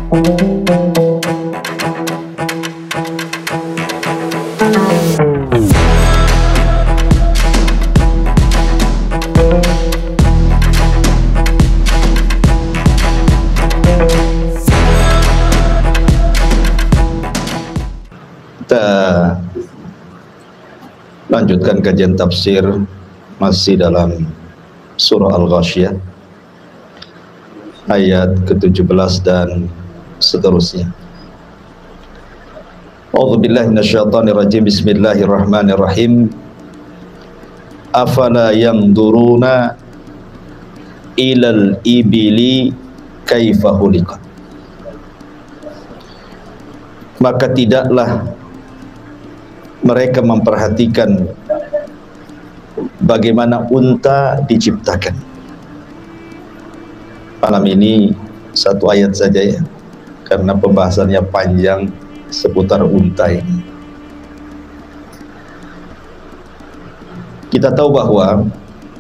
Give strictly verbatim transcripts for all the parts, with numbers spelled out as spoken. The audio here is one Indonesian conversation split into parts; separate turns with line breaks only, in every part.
Kita lanjutkan kajian tafsir masih dalam surah Al-Ghasyiyah ayat ke tujuh belas dan seterusnya. A'udzubillahi minasyaitonirrajim. Bismillahirrahmanirrahim. Afala yanzuruna ilal ibili kaifa khuliqat. Maka tidaklah mereka memperhatikan bagaimana unta diciptakan. Malam ini satu ayat saja ya, karena pembahasannya panjang seputar unta ini. Kita tahu bahwa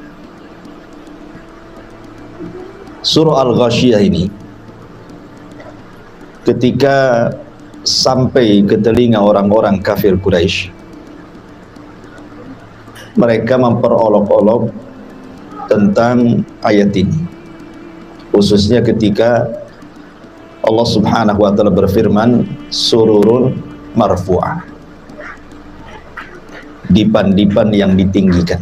surah Al-Ghasyiyah ini ketika sampai ke telinga orang-orang kafir Quraisy, mereka memperolok-olok tentang ayat ini, khususnya ketika Allah Subhanahu wa ta'ala berfirman sururun marfu'ah, dipan-dipan yang ditinggikan.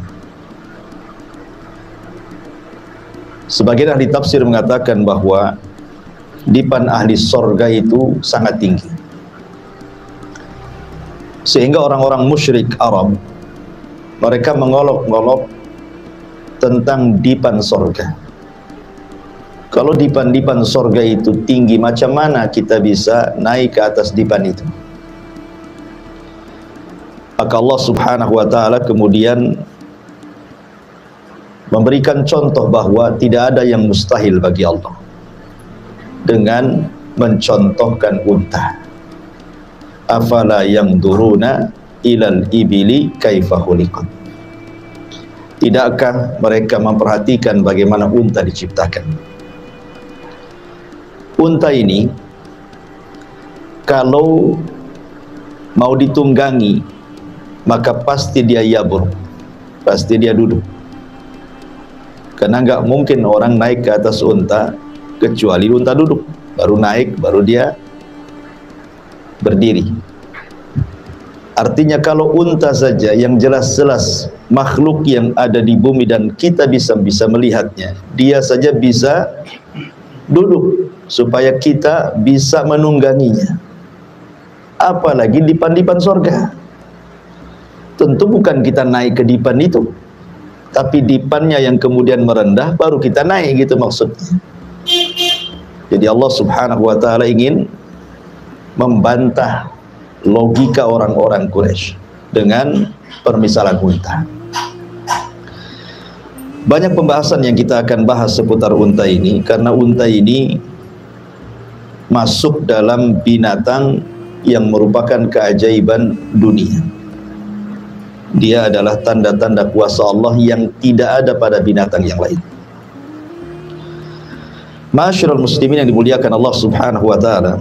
Sebagian ahli tafsir mengatakan bahwa dipan ahli sorga itu sangat tinggi, sehingga orang-orang musyrik Arab mereka mengolok-olok tentang dipan sorga. Kalau dipan-dipan sorga itu tinggi, macam mana kita bisa naik ke atas dipan itu? Maka Allah Subhanahu wa ta'ala kemudian memberikan contoh bahwa tidak ada yang mustahil bagi Allah dengan mencontohkan unta. Afala yanzuruna ilal ibili kaifa khuliqat. Tidakkah mereka memperhatikan bagaimana unta diciptakan? Unta ini kalau mau ditunggangi maka pasti dia yabur, pasti dia duduk, karena nggak mungkin orang naik ke atas unta kecuali unta duduk, baru naik, baru dia berdiri. Artinya kalau unta saja yang jelas-jelas makhluk yang ada di bumi dan kita bisa bisa melihatnya, dia saja bisa duduk supaya kita bisa menungganginya, apalagi dipan-dipan sorga. Tentu bukan kita naik ke dipan itu, tapi dipannya yang kemudian merendah baru kita naik, gitu maksudnya. Jadi Allah Subhanahu wa ta'ala ingin membantah logika orang-orang Quraisy dengan permisalan unta. Banyak pembahasan yang kita akan bahas seputar unta ini, karena unta ini masuk dalam binatang yang merupakan keajaiban dunia. Dia adalah tanda-tanda kuasa Allah yang tidak ada pada binatang yang lain. Ma'asyiral muslimin yang dimuliakan Allah Subhanahu wa ta'ala,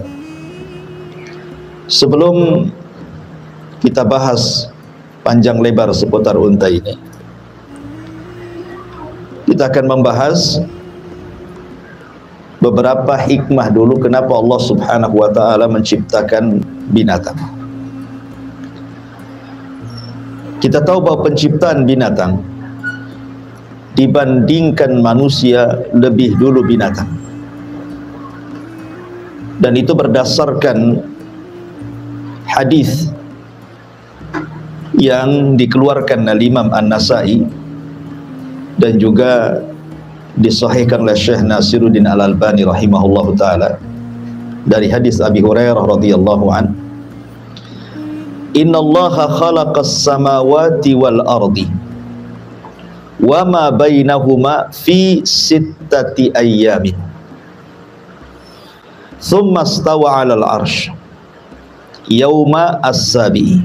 sebelum kita bahas panjang lebar seputar unta ini, kita akan membahas beberapa hikmah dulu kenapa Allah Subhanahu wa ta'ala menciptakan binatang. Kita tahu bahwa penciptaan binatang dibandingkan manusia lebih dulu binatang, dan itu berdasarkan hadis yang dikeluarkan oleh Imam An-Nasai dan juga disahihkan oleh Syekh Nasiruddin Al-Albani rahimahullahu taala dari hadis Abi Hurairah radhiyallahu an, innallaha khalaqas samawati wal ardi wa ma bainahuma fi sittati ayyamin thumma istawa 'alal 'arsy yauma as-sabi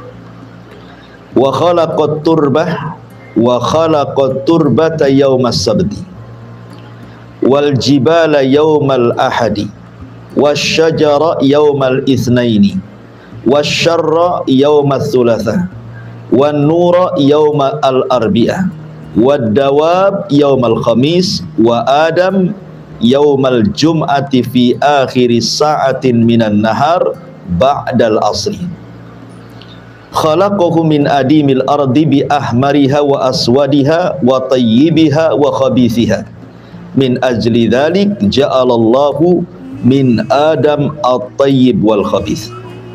wa khalaqat turbah wa khalaqat turbata yauma as-sabti wal jibala yaumal ahadi wasyajara yaumal itsnaini wasyarra yaumal tsulatsa wan nura yaumal arbi'ah wad dawab yaumal khamis wa adam yaumal jum'ati fi akhiri sa'atin minan nahar ba'dal asri. Khalaqahu min adimil ardi bi ahmariha wa aswadiha wa tayyibiha wa khabithiha. Min ajli dhalik ja'alallahu min adam at-tayyib wal khabith.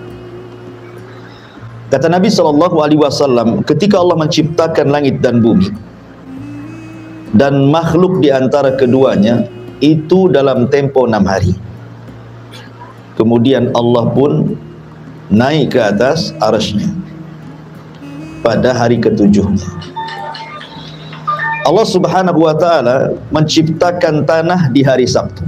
Kata Nabi sallallahu alaihi wasallam, ketika Allah menciptakan langit dan bumi dan makhluk di antara keduanya itu dalam tempo enam hari. Kemudian Allah pun naik ke atas arasy-Nya pada hari ketujuhnya. Allah Subhanahu wa taala menciptakan tanah di hari Sabtu.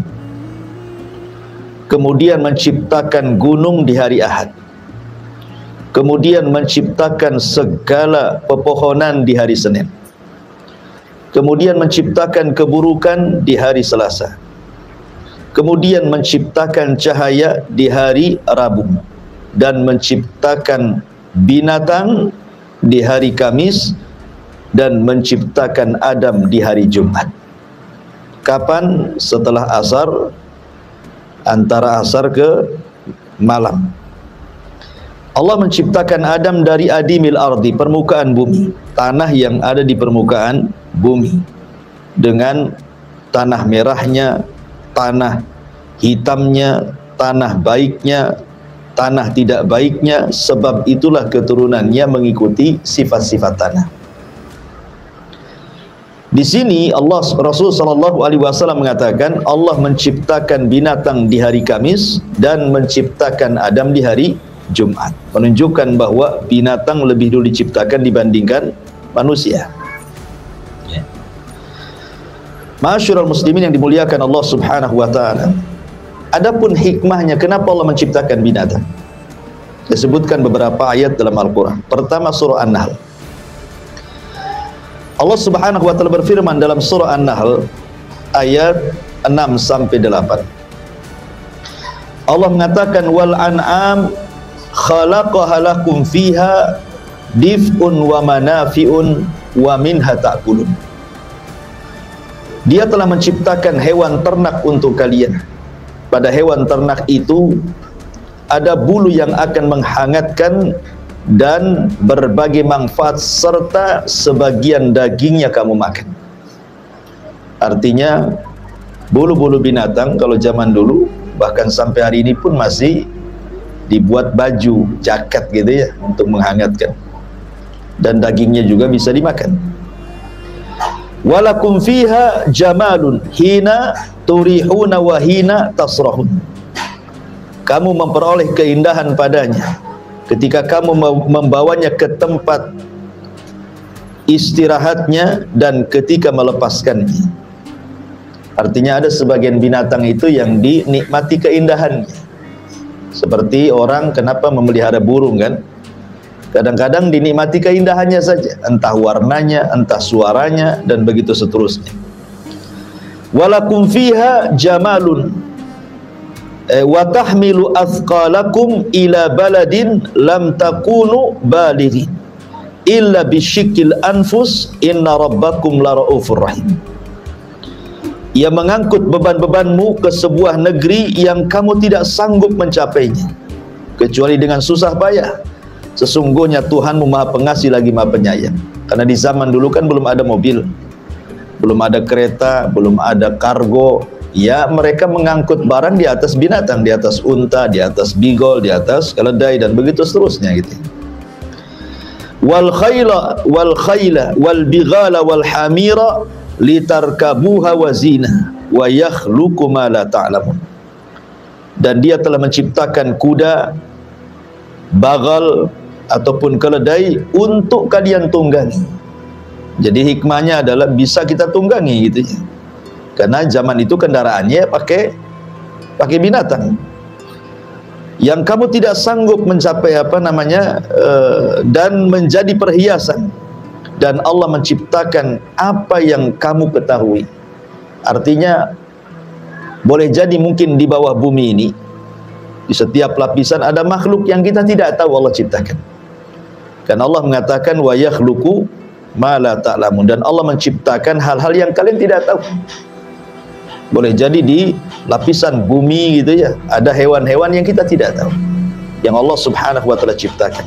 Kemudian menciptakan gunung di hari Ahad. Kemudian menciptakan segala pepohonan di hari Senin. Kemudian menciptakan keburukan di hari Selasa. Kemudian menciptakan cahaya di hari Rabu dan menciptakan binatang di hari Kamis dan menciptakan Adam di hari Jumat. Kapan? Setelah asar, antara asar ke malam. Allah menciptakan Adam dari adimil ardi, permukaan bumi, tanah yang ada di permukaan bumi, dengan tanah merahnya, tanah hitamnya, tanah baiknya, tanah tidak baiknya. Sebab itulah keturunannya mengikuti sifat-sifat tanah. Di sini Allah Rasul sallallahu alaihi wasallam mengatakan Allah menciptakan binatang di hari Kamis dan menciptakan Adam di hari Jumat, menunjukkan bahwa binatang lebih dulu diciptakan dibandingkan manusia. Ya. Ma'asyiral muslimin yang dimuliakan Allah Subhanahu wa taala. Adapun hikmahnya kenapa Allah menciptakan binatang? Disebutkan beberapa ayat dalam Al-Qur'an. Pertama surah An-Nahl. Allah Subhanahu wa taala berfirman dalam surah An-Nahl ayat enam sampai delapan. Allah mengatakan wal an'am khalaqaha lakum fiha dif'un wa manafi'un wa minha ta'kulun. Dia telah menciptakan hewan ternak untuk kalian. Pada hewan ternak itu ada bulu yang akan menghangatkan dan berbagai manfaat serta sebagian dagingnya kamu makan. Artinya bulu-bulu binatang kalau zaman dulu bahkan sampai hari ini pun masih dibuat baju, jaket gitu ya, untuk menghangatkan. Dan dagingnya juga bisa dimakan. Walakum fiha jamalun hina turihuna wa hina tasrahun. Kamu memperoleh keindahan padanya ketika kamu membawanya ke tempat istirahatnya dan ketika melepaskannya. Artinya ada sebagian binatang itu yang dinikmati keindahannya. Seperti orang kenapa memelihara burung kan? Kadang-kadang dinikmati keindahannya saja, entah warnanya, entah suaranya, dan begitu seterusnya. Walakum fiha jamalun eh, wa tahmilu athqalakum ila baladin lam takunu balighin illa bisyikil anfus inna rabbakum la raufur rahim. Ia mengangkut beban-bebanmu ke sebuah negeri yang kamu tidak sanggup mencapainya kecuali dengan susah payah. Sesungguhnya Tuhanmu Maha Pengasih lagi Maha Penyayang. Karena di zaman dulu kan belum ada mobil, belum ada kereta, belum ada kargo. Ya, mereka mengangkut barang di atas binatang, di atas unta, di atas bigol, di atas keledai, dan begitu seterusnya gitu. Wal khayla wal khayla wal bighala wal hamira litarkabuha wa zina wa yakhluqu ma la ta'lamun. Dan dia telah menciptakan kuda, bagal ataupun keledai untuk kalian tunggangi. Jadi hikmahnya adalah bisa kita tunggangi gitu ya. Karena zaman itu kendaraannya pakai pakai binatang yang kamu tidak sanggup mencapai apa namanya uh, dan menjadi perhiasan. Dan Allah menciptakan apa yang kamu ketahui. Artinya boleh jadi mungkin di bawah bumi ini Di setiap lapisan ada makhluk yang kita tidak tahu Allah ciptakan. Kan Allah mengatakan wa yakhluqu ma la ta'lamun, dan Allah menciptakan hal-hal yang kalian tidak tahu. Boleh jadi di lapisan bumi gitu ya, ada hewan-hewan yang kita tidak tahu, yang Allah Subhanahu wa taala ciptakan.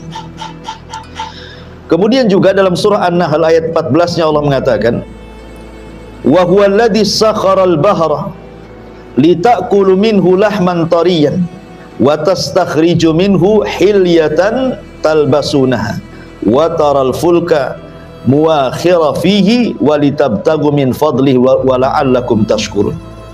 Kemudian juga dalam surah An-Nahl ayat empat belas-nya Allah mengatakan wa huwa alladhi sakharal bahra litakulu minhu lahman tariyan wa tastakhriju minhu hilyatan talbasunaha wa taral fulka muakhira fihi walitabtagu min fadlihi wa la'allakum tashkurun.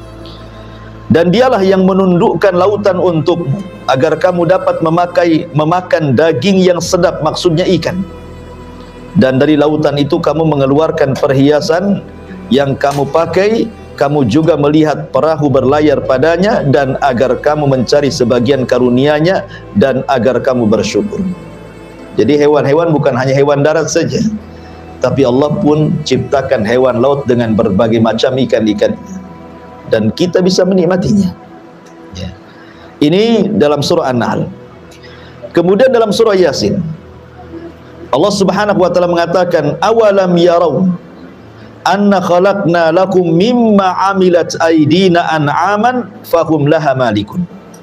Dan dialah yang menundukkan lautan untukmu agar kamu dapat memakai memakan daging yang sedap, maksudnya ikan. Dan dari lautan itu kamu mengeluarkan perhiasan yang kamu pakai, kamu juga melihat perahu berlayar padanya, dan agar kamu mencari sebagian karunia-Nya dan agar kamu bersyukur. Jadi hewan-hewan bukan hanya hewan darat saja, tapi Allah pun ciptakan hewan laut dengan berbagai macam ikan-ikan, dan kita bisa menikmatinya. Ya. Ini dalam surah An-Nahl. Kemudian dalam surah Yasin, Allah Subhanahu wa taala mengatakan awalam yarau anna khalaqna lakum mimma amilat aydina an'aman fahum laha malikun.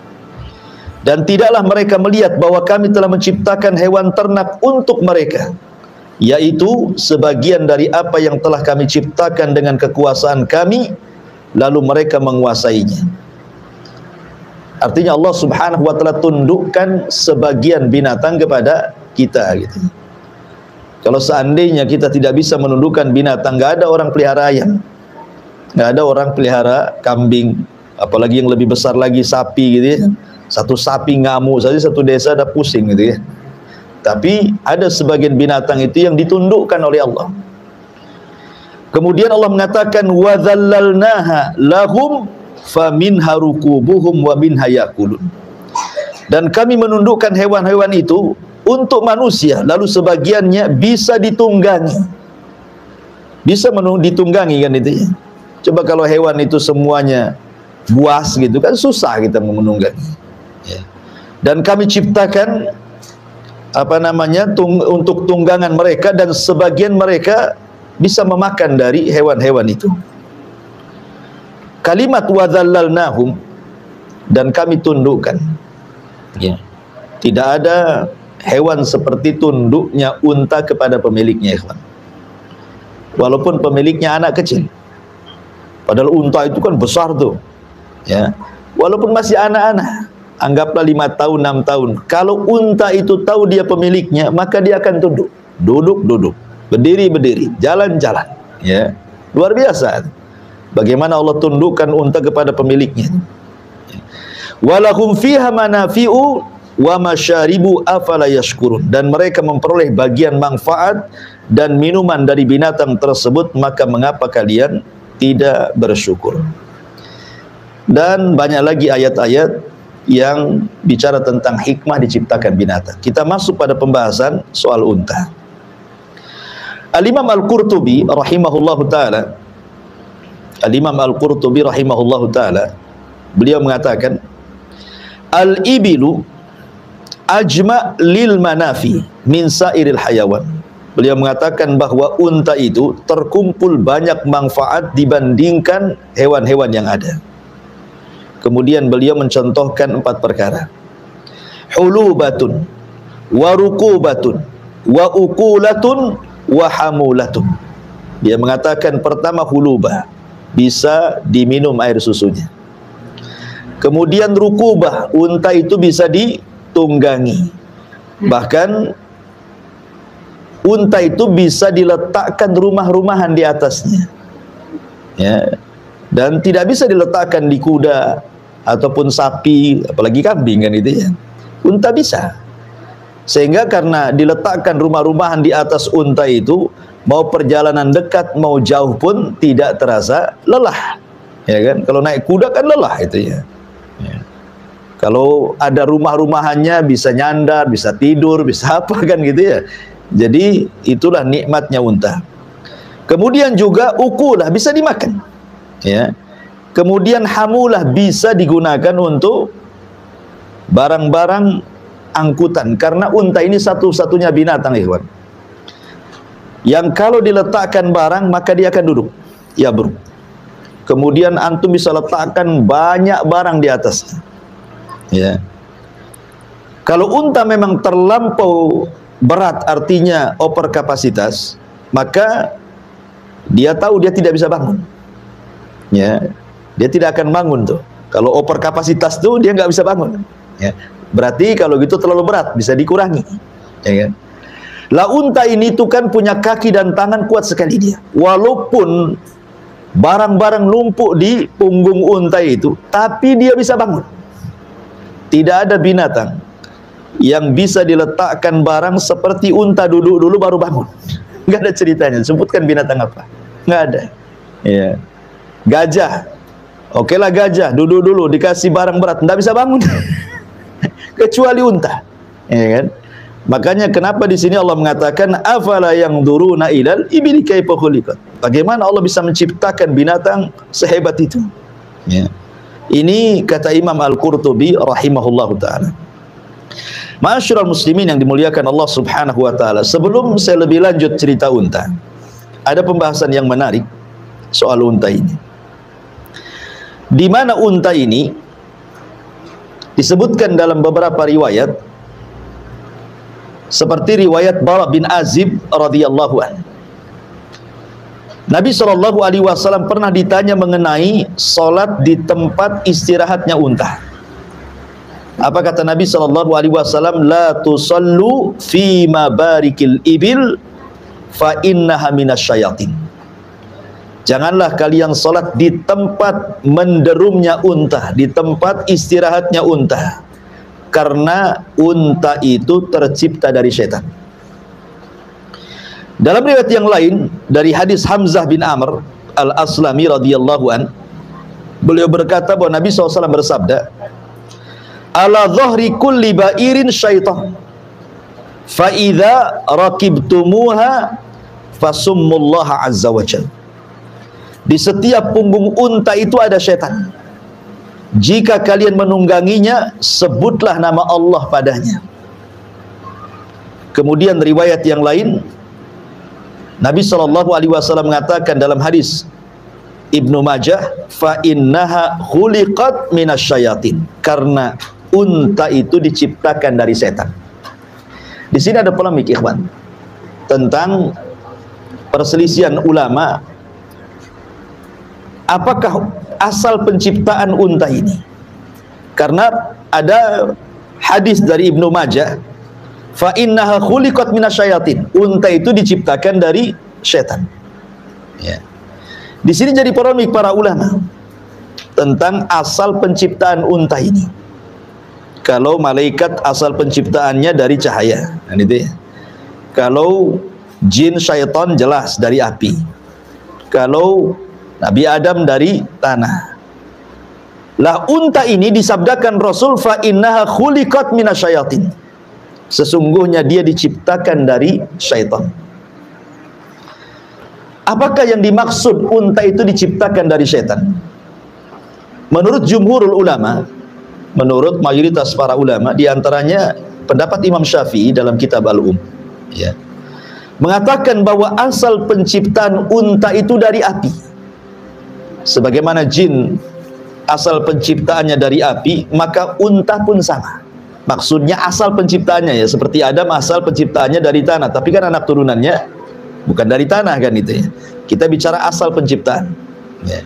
Dan tidaklah mereka melihat bahwa kami telah menciptakan hewan ternak untuk mereka, yaitu sebagian dari apa yang telah kami ciptakan dengan kekuasaan kami, lalu mereka menguasainya. Artinya Allah Subhanahu wa taala tundukkan sebagian binatang kepada kita gitu. Kalau seandainya kita tidak bisa menundukkan binatang, nggak ada orang pelihara ayam, nggak ada orang pelihara kambing, apalagi yang lebih besar lagi sapi gitu ya. Satu sapi ngamuk saja satu desa ada pusing gitu ya. Tapi ada sebagian binatang itu yang ditundukkan oleh Allah. Kemudian Allah mengatakan wa dzallalnaha lahum faminha rukubuhum wa minha yakulun. Dan kami menundukkan hewan-hewan itu untuk manusia, lalu sebagiannya bisa ditunggangi. Bisa ditunggangi kan itu ya. Coba kalau hewan itu semuanya buas gitu kan susah kita menunggangi ya. Dan kami ciptakan apa namanya tung, untuk tunggangan mereka, dan sebagian mereka bisa memakan dari hewan-hewan itu. Kalimat wadzallalnahum, dan kami tundukkan ya. Tidak ada hewan seperti tunduknya unta kepada pemiliknya, ikhwan. Walaupun pemiliknya anak kecil, padahal unta itu kan besar tuh ya. Walaupun masih anak-anak, anggaplah lima tahun, enam tahun, kalau unta itu tahu dia pemiliknya, maka dia akan tunduk. Duduk, duduk, berdiri, berdiri, jalan, jalan ya. Luar biasa bagaimana Allah tundukkan unta kepada pemiliknya. Walahum fiha manafi'u wa masyaribu afala yashkurun, dan mereka memperoleh bagian manfaat dan minuman dari binatang tersebut, maka mengapa kalian tidak bersyukur? Dan banyak lagi ayat-ayat yang bicara tentang hikmah diciptakan binatang. Kita masuk pada pembahasan soal unta. Al-Imam Al-Qurtubi rahimahullahu taala Al-Imam Al-Qurtubi rahimahullahu taala beliau mengatakan al-ibilu ajma' lil manafi min sairil hayawan. Beliau mengatakan bahwa unta itu terkumpul banyak manfaat dibandingkan hewan-hewan yang ada. Kemudian beliau mencontohkan empat perkara. Hulubatun wa rukubatun wa ukulatun wa hamulatun. Dia mengatakan pertama hulubah, bisa diminum air susunya. Kemudian rukubah, unta itu bisa di tunggangi. Bahkan unta itu bisa diletakkan rumah-rumahan di atasnya ya. Dan tidak bisa diletakkan di kuda ataupun sapi, apalagi kambing kan itu ya. Unta bisa. Sehingga karena diletakkan rumah-rumahan di atas unta itu, mau perjalanan dekat mau jauh pun tidak terasa lelah ya kan. Kalau naik kuda kan lelah itu ya, ya. Kalau ada rumah-rumahannya bisa nyandar, bisa tidur, bisa apa kan gitu ya. Jadi itulah nikmatnya unta. Kemudian juga ukulah, bisa dimakan ya. Kemudian hamulah, bisa digunakan untuk barang-barang angkutan, karena unta ini satu-satunya binatang, ikhwan, yang kalau diletakkan barang maka dia akan duduk, ya bro. Kemudian antum bisa letakkan banyak barang di atasnya, ya. Kalau unta memang terlampau berat, artinya over kapasitas, maka dia tahu dia tidak bisa bangun, ya. Dia tidak akan bangun tuh. Kalau over kapasitas tuh dia nggak bisa bangun, ya. Berarti kalau gitu terlalu berat, bisa dikurangi, ya kan? Lah unta ini tuh kan punya kaki dan tangan kuat sekali dia. Walaupun barang-barang numpuk di punggung unta itu, tapi dia bisa bangun. Tidak ada binatang yang bisa diletakkan barang seperti unta duduk dulu baru bangun. Nggak ada ceritanya. Sebutkan binatang apa? Nggak ada. Ya. Gajah. Oke lah gajah, duduk dulu dikasih barang berat, nggak bisa bangun. Kecuali unta. Ya kan? Makanya kenapa di sini Allah mengatakan afala yanzuruna ilal ibili kaifa khuliqat. Bagaimana Allah bisa menciptakan binatang sehebat itu? Ya. Ini kata Imam Al-Qurtubi rahimahullahu taala. Ma'asyiral muslimin yang dimuliakan Allah Subhanahu wa taala, sebelum saya lebih lanjut cerita unta, ada pembahasan yang menarik soal unta ini. Di mana unta ini disebutkan dalam beberapa riwayat, seperti riwayat Bara bin Azib radhiyallahu anhu. Nabi shallallahu alaihi wasallam pernah ditanya mengenai solat di tempat istirahatnya unta. Apa kata Nabi shallallahu alaihi wasallam? La tusallu fi mabarikil ibil fa innaha minasyayatin. Janganlah kalian solat di tempat menderumnya unta, di tempat istirahatnya unta, karena unta itu tercipta dari setan. Dalam riwayat yang lain dari hadis Hamzah bin Amr al-Aslami radhiyallahu an, beliau berkata bahwa Nabi shallallahu alaihi wasallam bersabda, ala dhahri kulli ba'irin syaitan, fa idza rakibtumuha fasummullaha azza wa jalla. Di setiap punggung unta itu ada setan. Jika kalian menungganginya, sebutlah nama Allah padanya. Kemudian riwayat yang lain, Nabi shallallahu alaihi wasallam mengatakan dalam hadis Ibnu Majah, fa innaha khuliqat minasyayatin, karena unta itu diciptakan dari setan. Di sini ada polemik, ikhwan, tentang perselisihan ulama. Apakah asal penciptaan unta ini? Karena ada hadis dari Ibnu Majah, fa innaha khuliqat minasyayatin, unta itu diciptakan dari setan. Ya. Di sini jadi polemik para ulama tentang asal penciptaan unta ini. Kalau malaikat asal penciptaannya dari cahaya, nah, itu ya. Kalau jin syaitan jelas dari api. Kalau Nabi Adam dari tanah. Lah unta ini disabdakan Rasul, fa innaha khuliqat minasyayatin, sesungguhnya dia diciptakan dari syaitan. Apakah yang dimaksud unta itu diciptakan dari syaitan? Menurut jumhurul ulama, menurut mayoritas para ulama, diantaranya pendapat Imam Syafi'i dalam kitab Al-Um, ya, mengatakan bahwa asal penciptaan unta itu dari api. Sebagaimana jin asal penciptaannya dari api, maka unta pun sama. Maksudnya asal penciptaannya, ya, seperti Adam asal penciptaannya dari tanah, tapi kan anak turunannya bukan dari tanah, kan itu ya. Kita bicara asal penciptaan. Ya.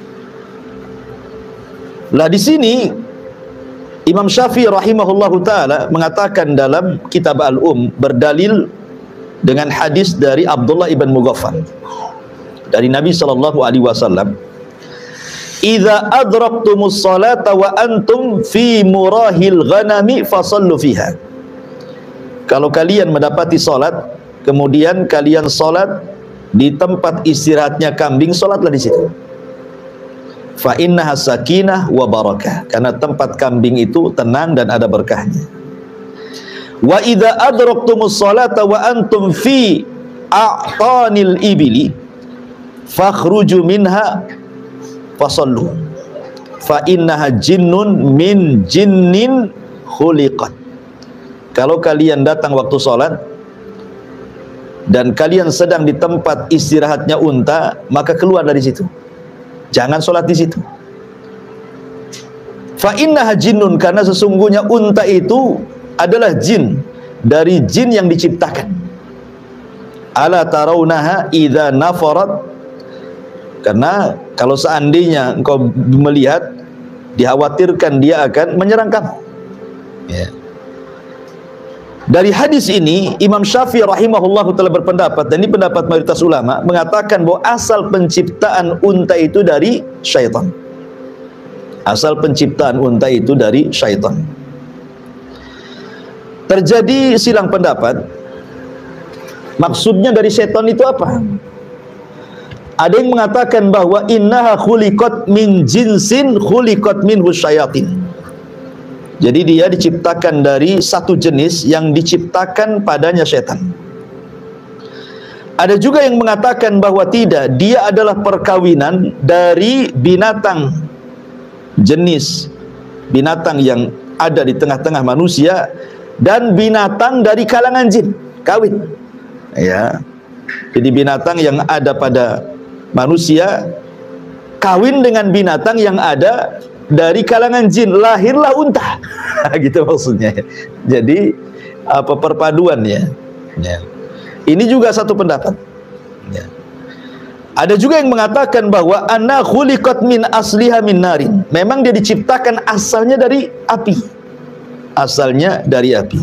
Lah di sini Imam Syafi'i rahimahullahu taala mengatakan dalam kitab Al-Um, berdalil dengan hadis dari Abdullah ibn Mughaffal dari Nabi sallallahu alaihi wasallam, idza adraktumus salata wa antum fi murahil ghanami fasallu fiha. Kalau kalian mendapati salat, kemudian kalian salat di tempat istirahatnya kambing, salatlah di situ. Fa innaha sakinah wa barakah, karena tempat kambing itu tenang dan ada berkahnya. Wa idza adraktumus salata wa antum fi a'tanil ibili fakhruju minha fasallu fa innaha jinnun min jinnin khuliqat. Kalau kalian datang waktu sholat dan kalian sedang di tempat istirahatnya unta, maka keluar dari situ. Jangan sholat di situ. Fa innaha jinnun, karena sesungguhnya unta itu adalah jin dari jin yang diciptakan. Ala tarawnaha idza nafarat, karena kalau seandainya engkau melihat, dikhawatirkan dia akan menyerang kamu. Ya. Dari hadis ini Imam Syafi'i rahimahullah telah berpendapat, dan ini pendapat mayoritas ulama, mengatakan bahwa asal penciptaan unta itu dari syaitan. Asal penciptaan unta itu dari syaitan. Terjadi silang pendapat, maksudnya dari syaitan itu apa? Ada yang mengatakan bahwa innaha khuliqat min jinsin khuliqat minhu syayatin. Jadi dia diciptakan dari satu jenis yang diciptakan padanya setan. Ada juga yang mengatakan bahwa tidak, dia adalah perkawinan dari binatang jenis binatang yang ada di tengah-tengah manusia dan binatang dari kalangan jin, kawin. Ya. Jadi binatang yang ada pada manusia kawin dengan binatang yang ada dari kalangan jin, lahirlah unta. Gitu maksudnya. Jadi apa perpaduannya? Ya. Ini juga satu pendapat. Ya. Ada juga yang mengatakan bahwa anna khuliqat min asliha min narin. Memang dia diciptakan asalnya dari api. Asalnya dari api.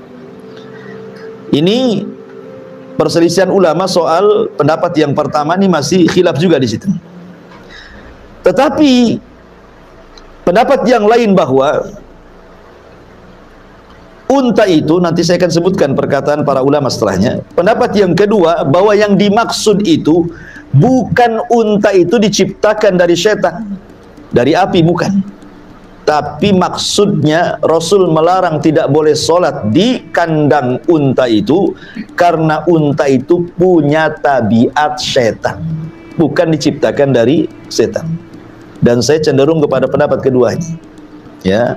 Ini perselisihan ulama soal pendapat yang pertama, ini masih khilaf juga di situ. Tetapi pendapat yang lain bahwa unta itu, nanti saya akan sebutkan perkataan para ulama setelahnya. Pendapat yang kedua, bahwa yang dimaksud itu bukan unta itu diciptakan dari setan, dari api, bukan. Tapi maksudnya Rasul melarang tidak boleh sholat di kandang unta itu karena unta itu punya tabiat setan, bukan diciptakan dari setan. Dan saya cenderung kepada pendapat kedua ini. Ya.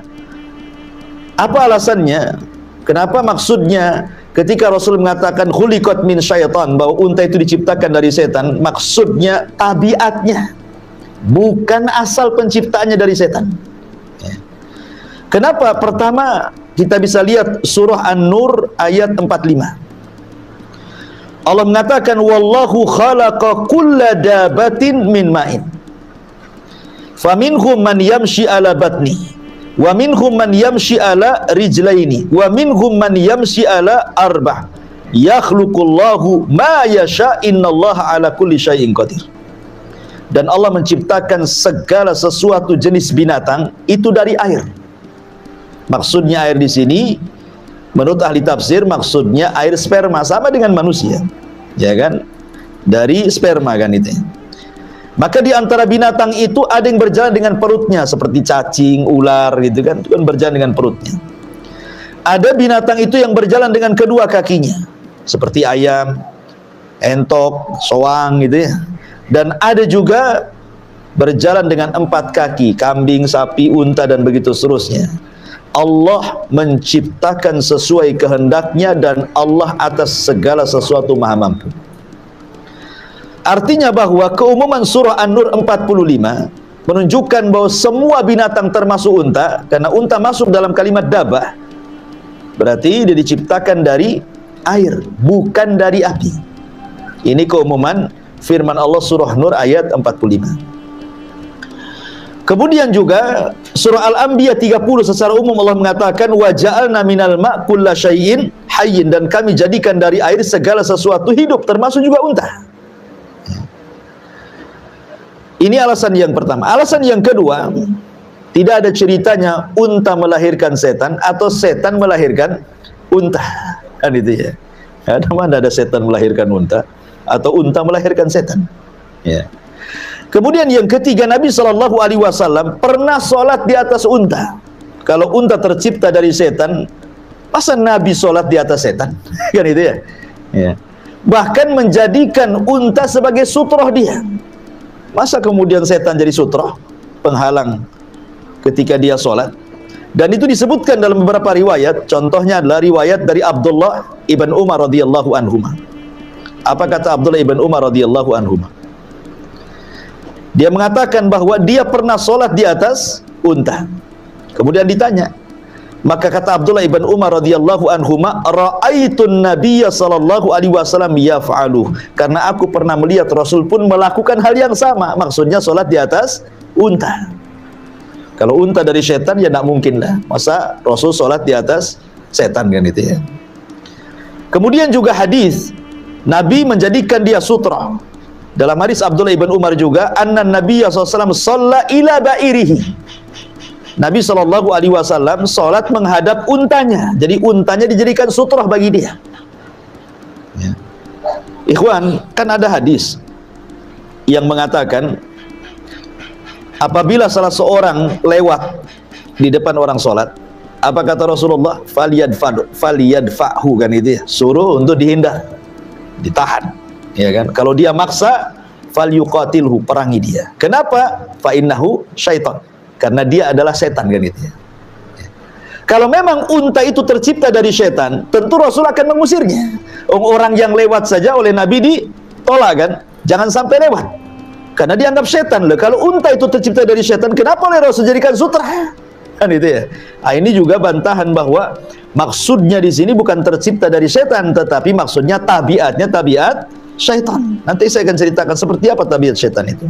Apa alasannya? Kenapa maksudnya ketika Rasul mengatakan khuliqat min syaitan, bahwa unta itu diciptakan dari setan, maksudnya tabiatnya, bukan asal penciptaannya dari setan. Ya. Kenapa? Pertama, kita bisa lihat surah An-Nur ayat empat puluh lima. Allah mengatakan wallahu khalaqa kulla dabatin min ma'in. Faminhum man yamshi ala batni wa minhum man yamshi ala rijlaini wa minhum man yamshi ala arba' yakhluqullahu ma yasha innallaha ala kulli syai'in qadir. Dan Allah menciptakan segala sesuatu jenis binatang itu dari air. Maksudnya air di sini menurut ahli tafsir maksudnya air sperma, sama dengan manusia. Ya kan? Dari sperma kan itu. Maka di antara binatang itu ada yang berjalan dengan perutnya, seperti cacing, ular gitu kan, itu kan berjalan dengan perutnya. Ada binatang itu yang berjalan dengan kedua kakinya, seperti ayam, entok, soang gitu ya. Dan ada juga berjalan dengan empat kaki, kambing, sapi, unta, dan begitu seterusnya. Allah menciptakan sesuai kehendaknya dan Allah atas segala sesuatu maha mampu. Artinya bahwa keumuman surah An-Nur empat puluh lima menunjukkan bahwa semua binatang termasuk unta, karena unta masuk dalam kalimat dabah, berarti dia diciptakan dari air, bukan dari api. Ini keumuman firman Allah surah Nur ayat empat puluh lima. Kemudian juga surah Al-Anbiya tiga puluh secara umum Allah mengatakan wa ja'alna minal ma' kulla syai'in hayyin, dan kami jadikan dari air segala sesuatu hidup, termasuk juga unta. Ini alasan yang pertama. Alasan yang kedua, tidak ada ceritanya unta melahirkan setan atau setan melahirkan unta. Kan itu ya. Ada mana ada setan melahirkan unta atau unta melahirkan setan. Ya. Kemudian yang ketiga, Nabi shallallahu alaihi wasallam pernah sholat di atas unta. Kalau unta tercipta dari setan, masa Nabi sholat di atas setan? Kan itu ya. Ya. Bahkan menjadikan unta sebagai sutroh dia. Masa kemudian setan jadi sutroh, penghalang ketika dia sholat? Dan itu disebutkan dalam beberapa riwayat. Contohnya adalah riwayat dari Abdullah ibn Umar radhiyallahu anhuma. Apa kata Abdullah ibn Umar radhiyallahu anhuma? Dia mengatakan bahwa dia pernah sholat di atas unta. Kemudian ditanya, maka kata Abdullah ibn Umar radhiyallahu anhuma, ra'aitun nabiyya sallallahu alaihi wasallam yaf'alu, karena aku pernah melihat Rasul pun melakukan hal yang sama. Maksudnya sholat di atas unta. Kalau unta dari setan ya tidak mungkin lah. Masa Rasul sholat di atas setan kan itu ya. Kemudian juga hadis Nabi menjadikan dia sutra. Dalam hadis Abdullah ibn Umar juga, anna Nabiyya sallallahu alaihi wasallam shalla ila ba'irihi. Nabi sallallahu alaihi wasallam sholat menghadap untanya. Jadi untanya dijadikan sutra bagi dia. Ya. Ikhwan, kan ada hadis yang mengatakan apabila salah seorang lewat di depan orang sholat, apa kata Rasulullah? Faliyadfa'hu, faliyadfa'hu kan itu ya. Suruh untuk dihindar, ditahan, ya kan? Kalau dia maksa, falyuqatilhu, perangi dia. Kenapa? Fa innahu syaitan, karena dia adalah setan kan itu ya. Kalau memang unta itu tercipta dari setan, tentu Rasul akan mengusirnya. Orang yang lewat saja oleh Nabi ditolak kan? Jangan sampai lewat, karena dianggap setan loh. Kalau unta itu tercipta dari setan, kenapa oleh Rasul jadikan sutra? Kan itu ya. Nah, ini juga bantahan bahwa maksudnya di sini bukan tercipta dari setan, tetapi maksudnya tabiatnya tabiat syaitan. Nanti saya akan ceritakan seperti apa tabiat setan itu.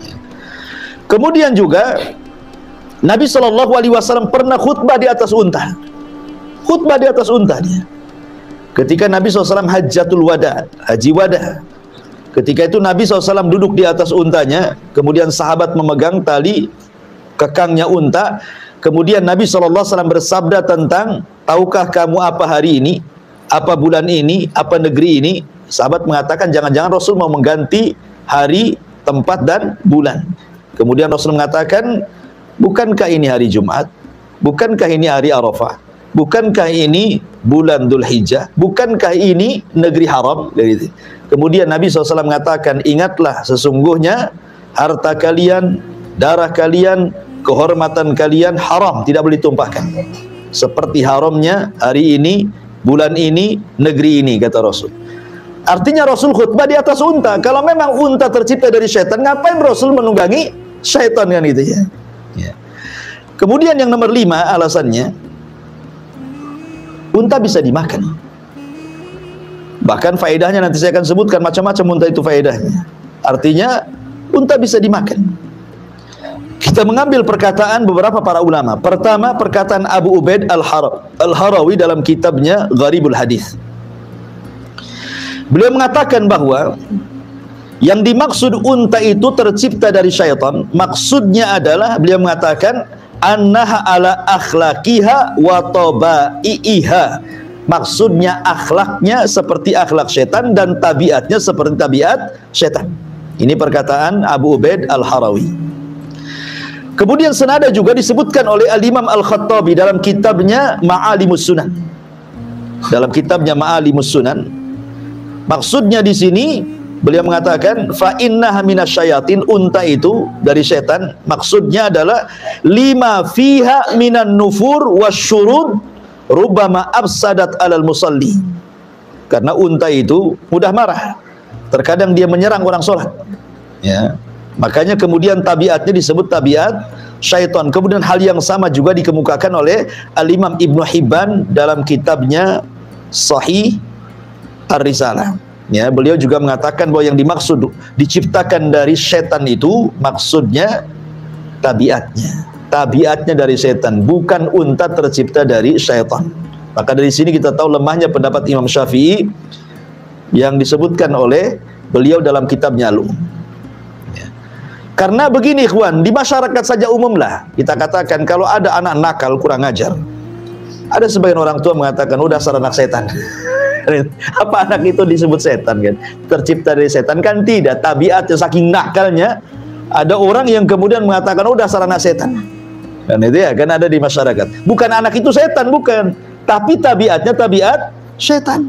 Kemudian juga Nabi shallallahu alaihi wasallam pernah khutbah di atas unta. Khutbah di atas unta dia. Ketika Nabi shallallahu alaihi wasallam hajjatul wada, haji wada. Ketika itu Nabi shallallahu alaihi wasallam duduk di atas untanya, kemudian sahabat memegang tali kekangnya unta. Kemudian Nabi shallallahu alaihi wasallam bersabda tentang, tahukah kamu apa hari ini, apa bulan ini, apa negeri ini? Sahabat mengatakan jangan-jangan Rasul mau mengganti hari, tempat, dan bulan. Kemudian Rasul mengatakan, bukankah ini hari Jumat? Bukankah ini hari Arafah? Bukankah ini bulan Dzul Hijjah? Bukankah ini negeri haram? Kemudian Nabi shallallahu alaihi wasallam mengatakan, ingatlah sesungguhnya harta kalian, darah kalian, kehormatan kalian haram, tidak boleh ditumpahkan. Seperti haramnya hari ini, bulan ini, negeri ini, kata Rasul. Artinya Rasul khutbah di atas unta. Kalau memang unta tercipta dari syaitan, ngapain Rasul menunggangi syaitan kan itu ya? Ya. Kemudian yang nomor lima alasannya, unta bisa dimakan. Bahkan faedahnya nanti saya akan sebutkan macam-macam unta itu faedahnya. Artinya unta bisa dimakan. Kita mengambil perkataan beberapa para ulama. Pertama, perkataan Abu Ubaid Al-Harawi dalam kitabnya Gharibul Hadis. Beliau mengatakan bahwa yang dimaksud unta itu tercipta dari syaitan, maksudnya adalah beliau mengatakan annaha ala akhlaqiha wa tabai'iha. Maksudnya akhlaknya seperti akhlak syaitan dan tabiatnya seperti tabiat syaitan. Ini perkataan Abu Ubaid Al-Harawi. Kemudian senada juga disebutkan oleh Al-Imam Al-Khattabi dalam kitabnya Ma'alimus Sunan. Dalam kitabnya Ma'alimus Sunan, maksudnya di sini beliau mengatakan fa innaha minasyayatin, unta itu dari setan. Maksudnya adalah lima fiha minan nufur wasyurud rubbama absadat alal musalli. Karena unta itu mudah marah, terkadang dia menyerang orang sholat ya. Makanya kemudian tabiatnya disebut tabiat syaitan. Kemudian hal yang sama juga dikemukakan oleh Al-Imam Ibnu Hibban dalam kitabnya Sahih Ar-Risalah ya. Beliau juga mengatakan bahwa yang dimaksud diciptakan dari setan itu maksudnya tabiatnya. Tabiatnya dari setan, bukan unta tercipta dari syaitan. Maka dari sini kita tahu lemahnya pendapat Imam Syafi'i yang disebutkan oleh beliau dalam kitabnya Al-Um. Ya. Karena begini ikhwan, di masyarakat saja umum lah kita katakan kalau ada anak nakal kurang ajar, ada sebagian orang tua mengatakan udah dasar anak setan. Apa anak itu disebut setan kan? Tercipta dari setan kan tidak, tabiatnya saking nakalnya. Ada orang yang kemudian mengatakan udah dasar anak setan. Kan itu ya, kan ada di masyarakat. Bukan anak itu setan, bukan, tapi tabiatnya tabiat setan.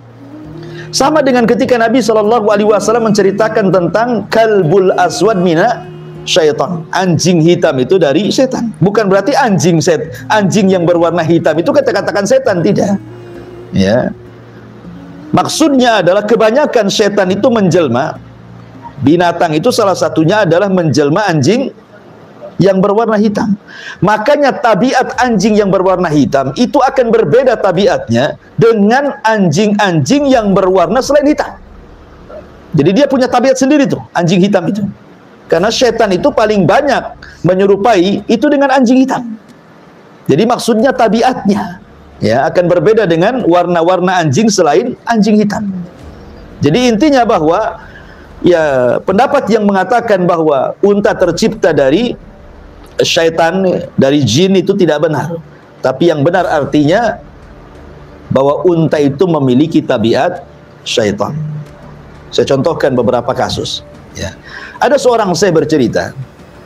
Sama dengan ketika Nabi shallallahu alaihi wasallam menceritakan tentang kalbul aswad mina syaitan. Anjing hitam itu dari setan. Bukan berarti anjing set, anjing yang berwarna hitam itu kata-katakan setan, tidak. Ya. Maksudnya adalah kebanyakan setan itu menjelma, binatang itu salah satunya adalah menjelma anjing yang berwarna hitam. Makanya tabiat anjing yang berwarna hitam itu akan berbeda tabiatnya dengan anjing-anjing yang berwarna selain hitam. Jadi dia punya tabiat sendiri tuh, anjing hitam itu. Karena setan itu paling banyak menyerupai itu dengan anjing hitam. Jadi maksudnya tabiatnya ya akan berbeda dengan warna-warna anjing selain anjing hitam. Jadi intinya bahwa ya pendapat yang mengatakan bahwa unta tercipta dari syaitan, dari jin itu tidak benar. Tapi yang benar artinya bahwa unta itu memiliki tabiat syaitan. Saya contohkan beberapa kasus ya. Ada seorang saya bercerita,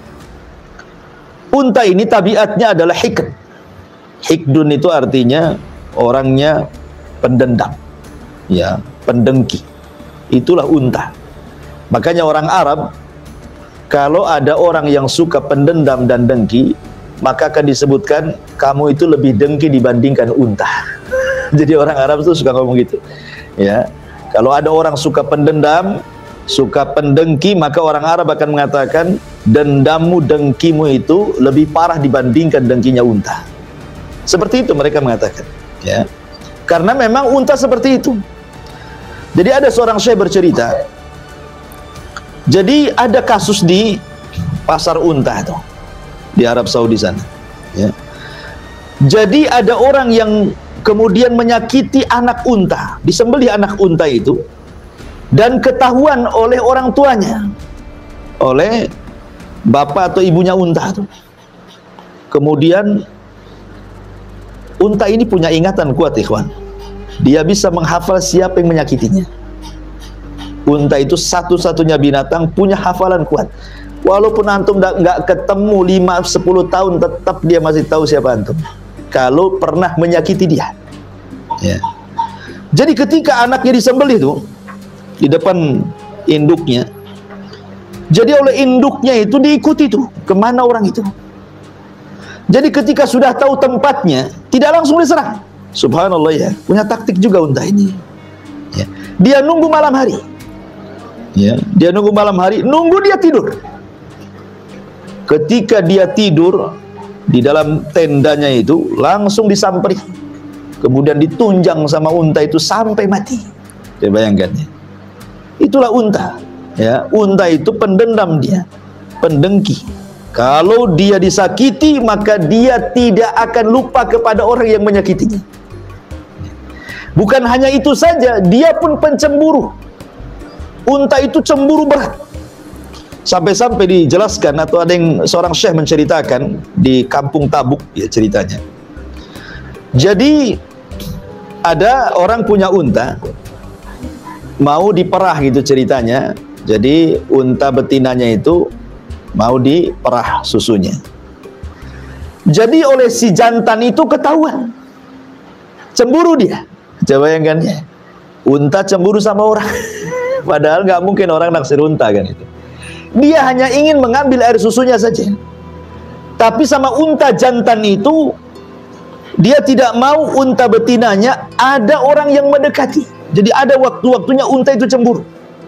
unta ini tabiatnya adalah hikd. Hikdun itu artinya orangnya pendendam ya, pendengki. Itulah unta. Makanya orang Arab kalau ada orang yang suka pendendam dan dengki, maka akan disebutkan kamu itu lebih dengki dibandingkan unta. Jadi orang Arab itu suka ngomong gitu. Ya. Kalau ada orang suka pendendam, suka pendengki, maka orang Arab akan mengatakan dendammu, dengkimu itu lebih parah dibandingkan dengkinya unta. Seperti itu mereka mengatakan, ya. Karena memang unta seperti itu. Jadi ada seorang syekh bercerita, jadi ada kasus di pasar unta tuh di Arab Saudi sana. Ya. Jadi ada orang yang kemudian menyakiti anak unta, disembelih anak unta itu, dan ketahuan oleh orang tuanya, oleh bapak atau ibunya unta tuh. Kemudian unta ini punya ingatan kuat, ikhwan. Dia bisa menghafal siapa yang menyakitinya. Unta itu satu-satunya binatang punya hafalan kuat. Walaupun antum nggak ketemu lima sepuluh tahun, tetap dia masih tahu siapa antum kalau pernah menyakiti dia. Ya. Jadi ketika anaknya disembelih itu di depan induknya, jadi oleh induknya itu diikuti tuh kemana orang itu. Jadi ketika sudah tahu tempatnya, tidak langsung diserang. Subhanallah ya, punya taktik juga unta ini. Ya. Dia nunggu malam hari. Ya, dia nunggu malam hari, nunggu dia tidur. Ketika dia tidur di dalam tendanya itu, langsung disamperi, kemudian ditunjang sama unta itu sampai mati. Saya bayangkan ya. Itulah unta. Ya, unta itu pendendam dia, pendengki. Kalau dia disakiti, maka dia tidak akan lupa kepada orang yang menyakitinya. Bukan hanya itu saja, dia pun pencemburu. Unta itu cemburu berat. Sampai-sampai dijelaskan atau ada yang seorang syekh menceritakan di kampung Tabuk ya ceritanya. Jadi ada orang punya unta mau diperah gitu ceritanya. Jadi unta betinanya itu mau diperah susunya. Jadi oleh si jantan itu ketahuan, cemburu dia. Coba bayangkan ya, unta cemburu sama orang. Padahal nggak mungkin orang naksir unta kan itu. Dia hanya ingin mengambil air susunya saja. Tapi sama unta jantan itu, dia tidak mau unta betinanya ada orang yang mendekati. Jadi ada waktu-waktunya unta itu cemburu.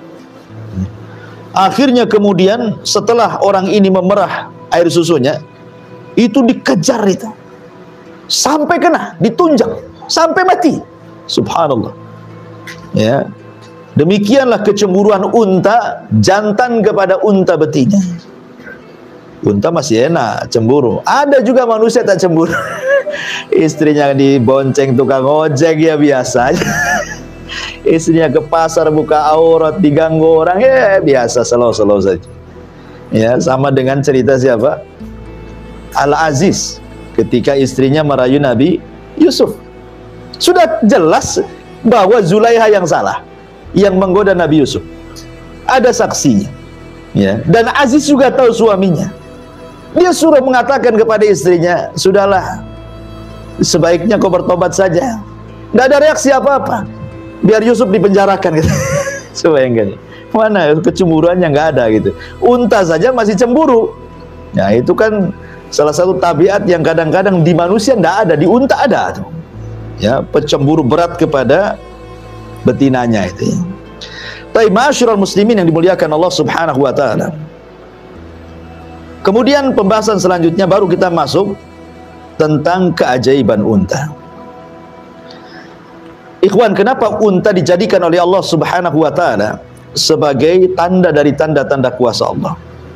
Akhirnya kemudian setelah orang ini memerah air susunya, itu dikejar itu. Sampai kena, ditunjang, sampai mati. Subhanallah. Ya. Demikianlah kecemburuan unta jantan kepada unta betina. Unta masih enak cemburu. Ada juga manusia tak cemburu. Istrinya dibonceng tukang ojek ya biasa aja. Istrinya ke pasar buka aurat diganggu orang ya biasa, slow-slow saja. Ya, sama dengan cerita siapa? Al-Aziz ketika istrinya merayu Nabi Yusuf. Sudah jelas bahwa Zulaiha yang salah, yang menggoda Nabi Yusuf. Ada saksinya. Ya, dan Aziz juga tahu suaminya. Dia suruh mengatakan kepada istrinya, "Sudahlah, sebaiknya kau bertobat saja." Tidak ada reaksi apa-apa. Biar Yusuf dipenjarakan gitu. Sebayangkan. Mana kecemburuannya, nggak ada gitu. Unta saja masih cemburu. Ya itu kan salah satu tabiat yang kadang-kadang di manusia nggak ada, di unta ada tuh. Ya, pencemburu berat kepada betinanya itu. Ya. Tapi ma'asyiral muslimin yang dimuliakan Allah Subhanahu wa taala. Kemudian pembahasan selanjutnya baru kita masuk tentang keajaiban unta. Ikhwan, kenapa unta dijadikan oleh Allah Subhanahu wa taala sebagai tanda dari tanda-tanda kuasa Allah?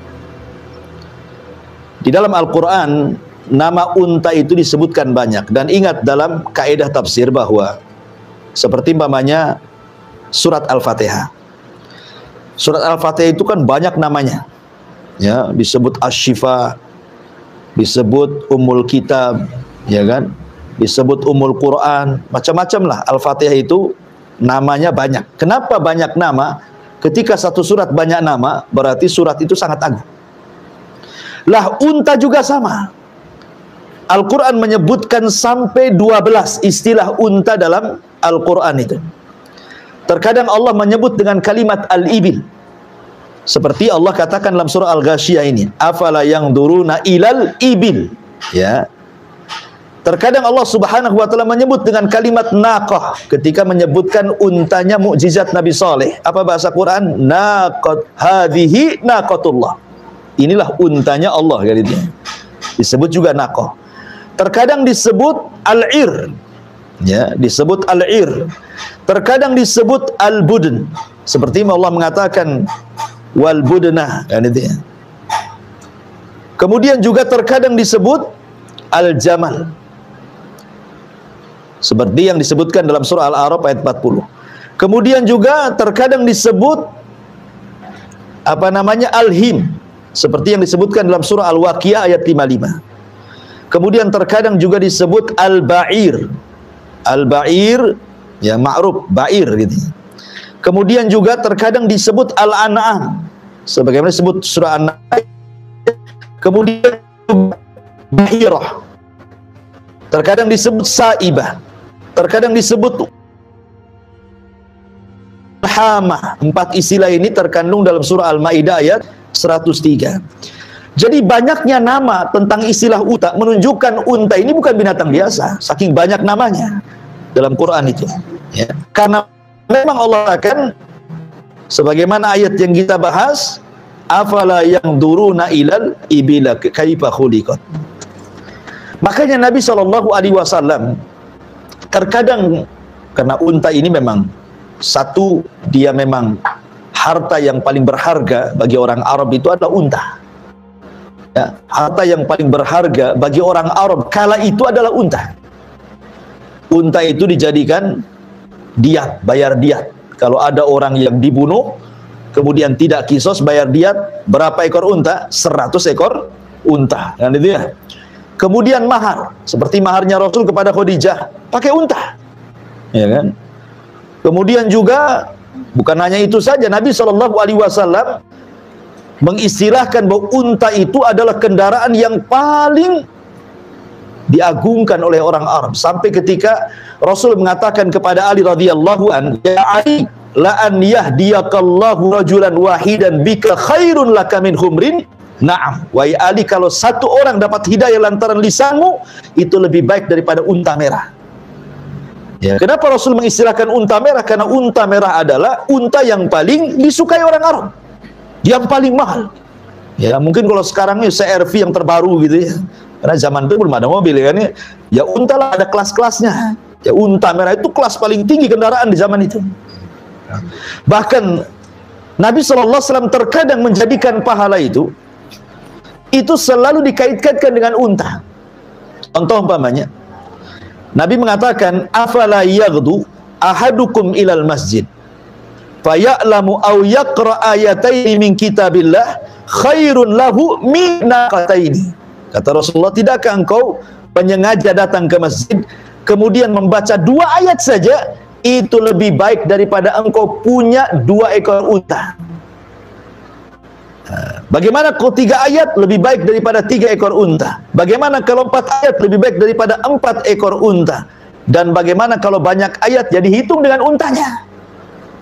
Di dalam Al-Qur'an nama unta itu disebutkan banyak, dan ingat dalam kaidah tafsir bahwa seperti umpamanya surat Al-Fatihah. Surat Al-Fatihah itu kan banyak namanya. Ya, disebut Asy-Syifa, disebut Ummul Kitab, ya kan? Disebut Ummul Quran, macam-macam lah. Al-Fatihah itu namanya banyak. Kenapa banyak nama? Ketika satu surat banyak nama, berarti surat itu sangat agung. Lah unta juga sama. Al-Quran menyebutkan sampai dua belas istilah unta dalam Al-Quran itu. Terkadang Allah menyebut dengan kalimat al-ibil. Seperti Allah katakan dalam surah Al-Ghasyiyah ini, afala yanzuruna ilal ibil. Ya. Terkadang Allah Subhanahu wa taala menyebut dengan kalimat naqah ketika menyebutkan untanya mukjizat Nabi Saleh. Apa bahasa Quran? Naqat hadhihi naqatullah. Inilah untanya Allah kan itu. Disebut juga naqah. Terkadang disebut al-ir. Ya, disebut al-ir. Terkadang disebut al-budn. Seperti Allah mengatakan wal budnah kan itu ya. Kemudian juga terkadang disebut al-jamal. Seperti yang disebutkan dalam surah Al-A'raf ayat empat puluh. Kemudian juga terkadang disebut apa namanya al-him, seperti yang disebutkan dalam surah Al-Waqiah ayat lima puluh lima. Kemudian terkadang juga disebut al-ba'ir. Al-ba'ir ya ma'ruf, ba'ir gitu. Kemudian juga terkadang disebut al-an'am, sebagaimana disebut surah An-Nahl. Kemudian bahirah. Terkadang disebut sa'ibah. Terkadang disebut hama. Empat istilah ini terkandung dalam surah Al-Maidah ayat seratus tiga. Jadi banyaknya nama tentang istilah unta menunjukkan unta ini bukan binatang biasa, saking banyak namanya dalam Quran itu. Ya. Karena memang Allah akan, sebagaimana ayat yang kita bahas, afala yanzuruna ilal ibila kaifa khuliqat. Makanya Nabi shallallahu alaihi wasallam terkadang, karena unta ini memang satu, dia memang harta yang paling berharga bagi orang Arab itu adalah unta. Ya, harta yang paling berharga bagi orang Arab kala itu adalah unta. Unta itu dijadikan diat, bayar diat. Kalau ada orang yang dibunuh, kemudian tidak kisos, bayar diat. Berapa ekor unta? seratus ekor unta. Kan itu ya. Kemudian mahar, seperti maharnya Rasul kepada Khadijah, pakai unta. Ya kan? Kemudian juga bukan hanya itu saja, Nabi shallallahu alaihi wasallam mengistilahkan bahwa unta itu adalah kendaraan yang paling diagungkan oleh orang Arab, sampai ketika Rasul mengatakan kepada Ali radhiyallahu an, ya Ali, la an yahdiyakallahu rajulan wahidan bika khairun laka min humrin na'am. Wahai Ali, kalau satu orang dapat hidayah lantaran lisanmu, itu lebih baik daripada unta merah. Ya. Kenapa Rasul mengistilahkan unta merah? Karena unta merah adalah unta yang paling disukai orang Arab, yang paling mahal. Ya, mungkin kalau sekarang ini C R V yang terbaru gitu ya. Karena zaman itu belum ada mobil kan ya. Ya unta lah ada kelas-kelasnya. Ya unta merah itu kelas paling tinggi kendaraan di zaman itu. Bahkan Nabi shallallahu alaihi wasallam terkadang menjadikan pahala itu itu selalu dikait-kaitkan dengan unta. Contoh umpamanya, Nabi mengatakan, afala yaghdu ahadukum ilal masjid faya'lamu aw yaqra ayataini min kitabillah khairun lahu min naqataini. Kata Rasulullah, tidakkah engkau menyengaja datang ke masjid kemudian membaca dua ayat saja, itu lebih baik daripada engkau punya dua ekor unta. Bagaimana kalau tiga ayat lebih baik daripada tiga ekor unta? Bagaimana kalau empat ayat lebih baik daripada empat ekor unta? Dan bagaimana kalau banyak ayat jadi hitung dengan untanya?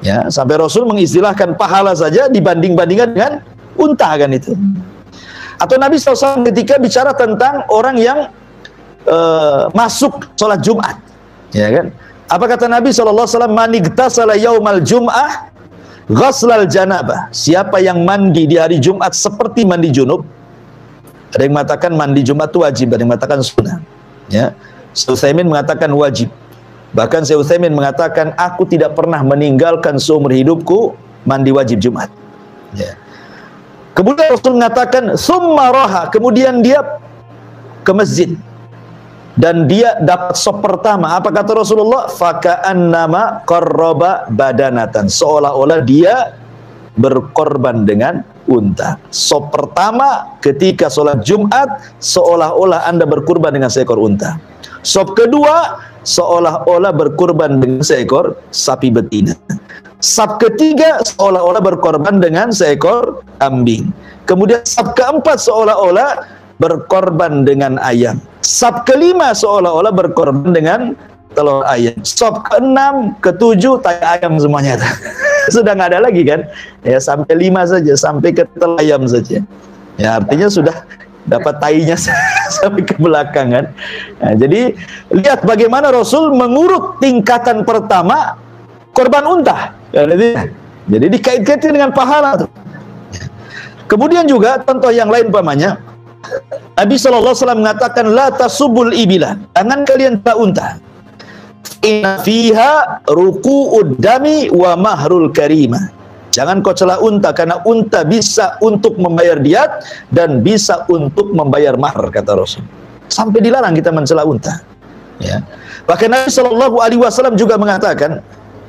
Ya, sampai Rasul mengistilahkan pahala saja dibanding-bandingkan dengan unta kan itu. Atau Nabi shallallahu alaihi wasallam ketika bicara tentang orang yang uh, masuk sholat Jumat, ya kan? Apa kata Nabi shallallahu alaihi wasallam? Man igtasala yaumal jum'ah ghaslal janabah. Siapa yang mandi di hari Jumat seperti mandi junub. Ada yang mengatakan mandi Jumat itu wajib, ada yang mengatakan sunnah. Ya, Syekh Utsaimin mengatakan wajib. Bahkan Syekh Utsaimin mengatakan aku tidak pernah meninggalkan seumur hidupku mandi wajib Jumat. Ya. Kemudian Rasul mengatakan summa raha, kemudian dia ke masjid dan dia dapat sop pertama. Apa kata Rasulullah? Faka'annama qarraba badanatan, seolah-olah dia berkorban dengan unta. Sop pertama ketika sholat Jumat, seolah-olah Anda berkurban dengan seekor unta. Sop kedua, seolah-olah berkurban dengan seekor sapi betina. Sop ketiga, seolah-olah berkorban dengan seekor kambing. Kemudian sop keempat, seolah-olah berkorban dengan ayam. Sop kelima, seolah-olah berkorban dengan telur ayam. Sop keenam, ketujuh, tai ayam semuanya. Sudah nggak ada lagi kan? Ya, sampai lima saja, sampai ke telur ayam saja. Ya, artinya sudah dapat tainya sampai ke belakang kan. Nah, jadi lihat bagaimana Rasul mengurut tingkatan pertama korban unta. Jadi dikait-kaitkan dengan pahala. Kemudian juga contoh yang lain umpamanya, Nabi shallallahu alaihi wasallam mengatakan la tasubul ibila, jangan kalian tak unta. Inna fiha ruku'ud dami wa mahrul karimah. Jangan kau celah unta, karena unta bisa untuk membayar diat dan bisa untuk membayar mahar, kata Rasul. Sampai dilarang kita mencela unta. Ya. Bahkan Nabi shallallahu alaihi wasallam juga mengatakan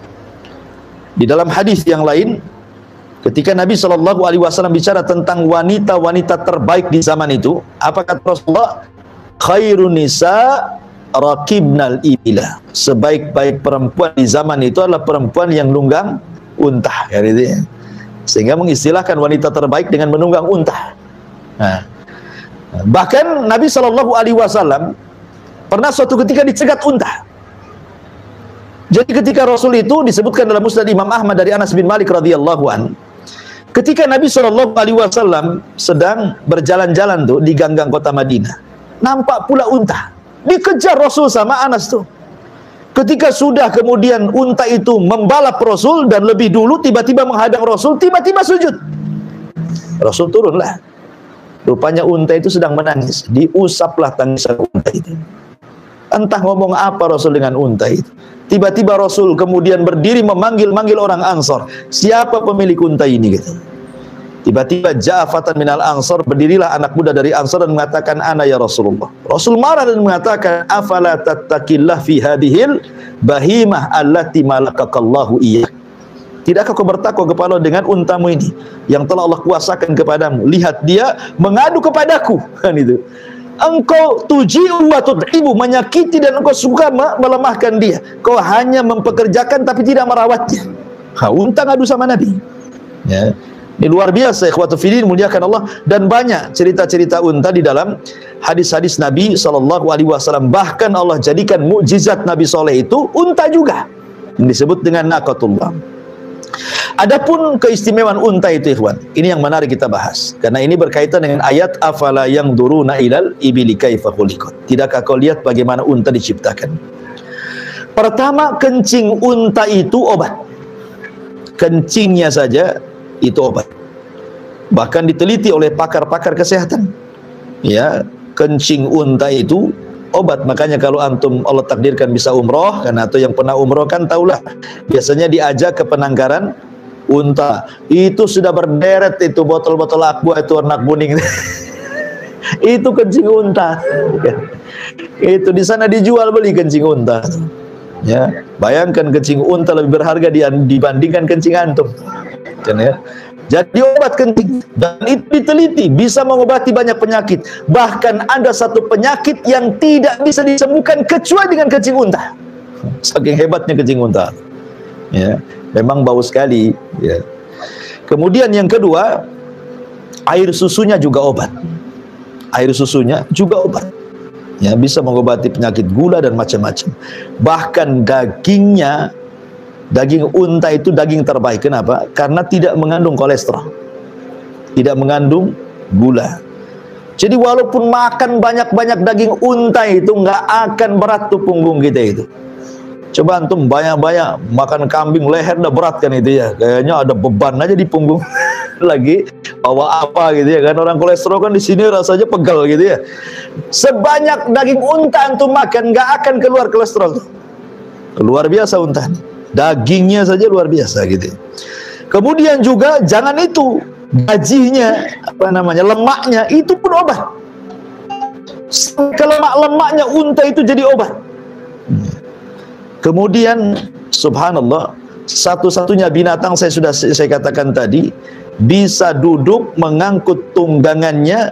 di dalam hadis yang lain, ketika Nabi shallallahu alaihi wasallam bicara tentang wanita-wanita terbaik di zaman itu, apa kata Rasulullah? Khairun nisa rakibnal ibila. Sebaik-baik perempuan di zaman itu adalah perempuan yang nunggang unta, ya, gitu ya. Sehingga mengistilahkan wanita terbaik dengan menunggang unta. Nah, bahkan Nabi shallallahu alaihi wasallam pernah suatu ketika dicegat unta. Jadi ketika Rasul itu disebutkan dalam Musnad Imam Ahmad dari Anas bin Malik radhiyallahu an, ketika Nabi shallallahu alaihi wasallam sedang berjalan-jalan tuh di ganggang kota Madinah, nampak pula unta. Dikejar Rasul sama Anas tuh. Ketika sudah kemudian unta itu membalap Rasul dan lebih dulu tiba-tiba menghadang Rasul, tiba-tiba sujud. Rasul turunlah. Rupanya unta itu sedang menangis. Diusaplah tangisan unta itu. Entah ngomong apa Rasul dengan unta itu. Tiba-tiba Rasul kemudian berdiri memanggil-manggil orang Ansor. Siapa pemilik unta ini? Gitu. Tiba-tiba ja'afatan minal Ansor, berdirilah anak muda dari Ansor dan mengatakan, ana ya Rasulullah. Rasul marah dan mengatakan, afala tattakillah fi hadhil bahimah allati malakakallahu iya. Tidakkah kau bertakwa kepada Allah dengan untamu ini yang telah Allah kuasakan kepadamu? Lihat dia mengadu kepadaku, kan itu. Engkau tuji'u wa tud'ibu, menyakiti dan engkau suka melemahkan dia. Kau hanya mempekerjakan tapi tidak merawatnya. Ha, unta ngadu sama Nabi. Ya. Ini luar biasa, ikhwatu fillah, muliakan Allah. Dan banyak cerita-cerita unta di dalam hadis-hadis Nabi shallallahu alaihi wasallam. Bahkan Allah jadikan mukjizat Nabi Soleh itu unta juga, yang disebut dengan naqatullah. Adapun keistimewaan unta itu, ikhwan, ini yang menarik kita bahas, karena ini berkaitan dengan ayat afala yanzuruna ilal ibili kaifa khuliqat. Tidakkah kau lihat bagaimana unta diciptakan? Pertama, kencing unta itu obat. Kencingnya saja itu obat. Bahkan diteliti oleh pakar-pakar kesehatan. Ya, kencing unta itu obat. Makanya kalau antum Allah takdirkan bisa umroh, kan, atau yang pernah umroh kan tahulah, biasanya diajak ke penangkaran unta. Itu sudah berderet itu botol-botol aqua itu warna kuning. Itu kencing unta. Itu di sana dijual beli kencing unta. Ya, bayangkan kencing unta lebih berharga dibandingkan kencing antum. Ya. Jadi obat kencing, dan itu diteliti bisa mengobati banyak penyakit. Bahkan ada satu penyakit yang tidak bisa disembuhkan kecuali dengan kencing unta. Saking hebatnya kencing unta. Ya, memang bau sekali. Ya. Kemudian yang kedua, air susunya juga obat. Air susunya juga obat. Ya, bisa mengobati penyakit gula dan macam-macam. Bahkan dagingnya Daging unta itu daging terbaik. Kenapa? Karena tidak mengandung kolesterol, tidak mengandung gula. Jadi walaupun makan banyak-banyak daging unta itu nggak akan berat tuh punggung kita itu. Coba antum banyak-banyak makan kambing, leher udah berat kan itu ya. Kayaknya ada beban aja di punggung. Lagi bawa apa gitu ya kan. Orang kolesterol kan di sini rasanya pegal gitu ya. Sebanyak daging unta antum makan nggak akan keluar kolesterol tuh. Luar biasa unta. Dagingnya saja luar biasa gitu. Kemudian juga jangan itu, gajinya apa namanya, lemaknya itu pun obat. Lemak-lemaknya unta itu jadi obat. Kemudian subhanallah, satu-satunya binatang saya sudah saya katakan tadi bisa duduk mengangkut tunggangannya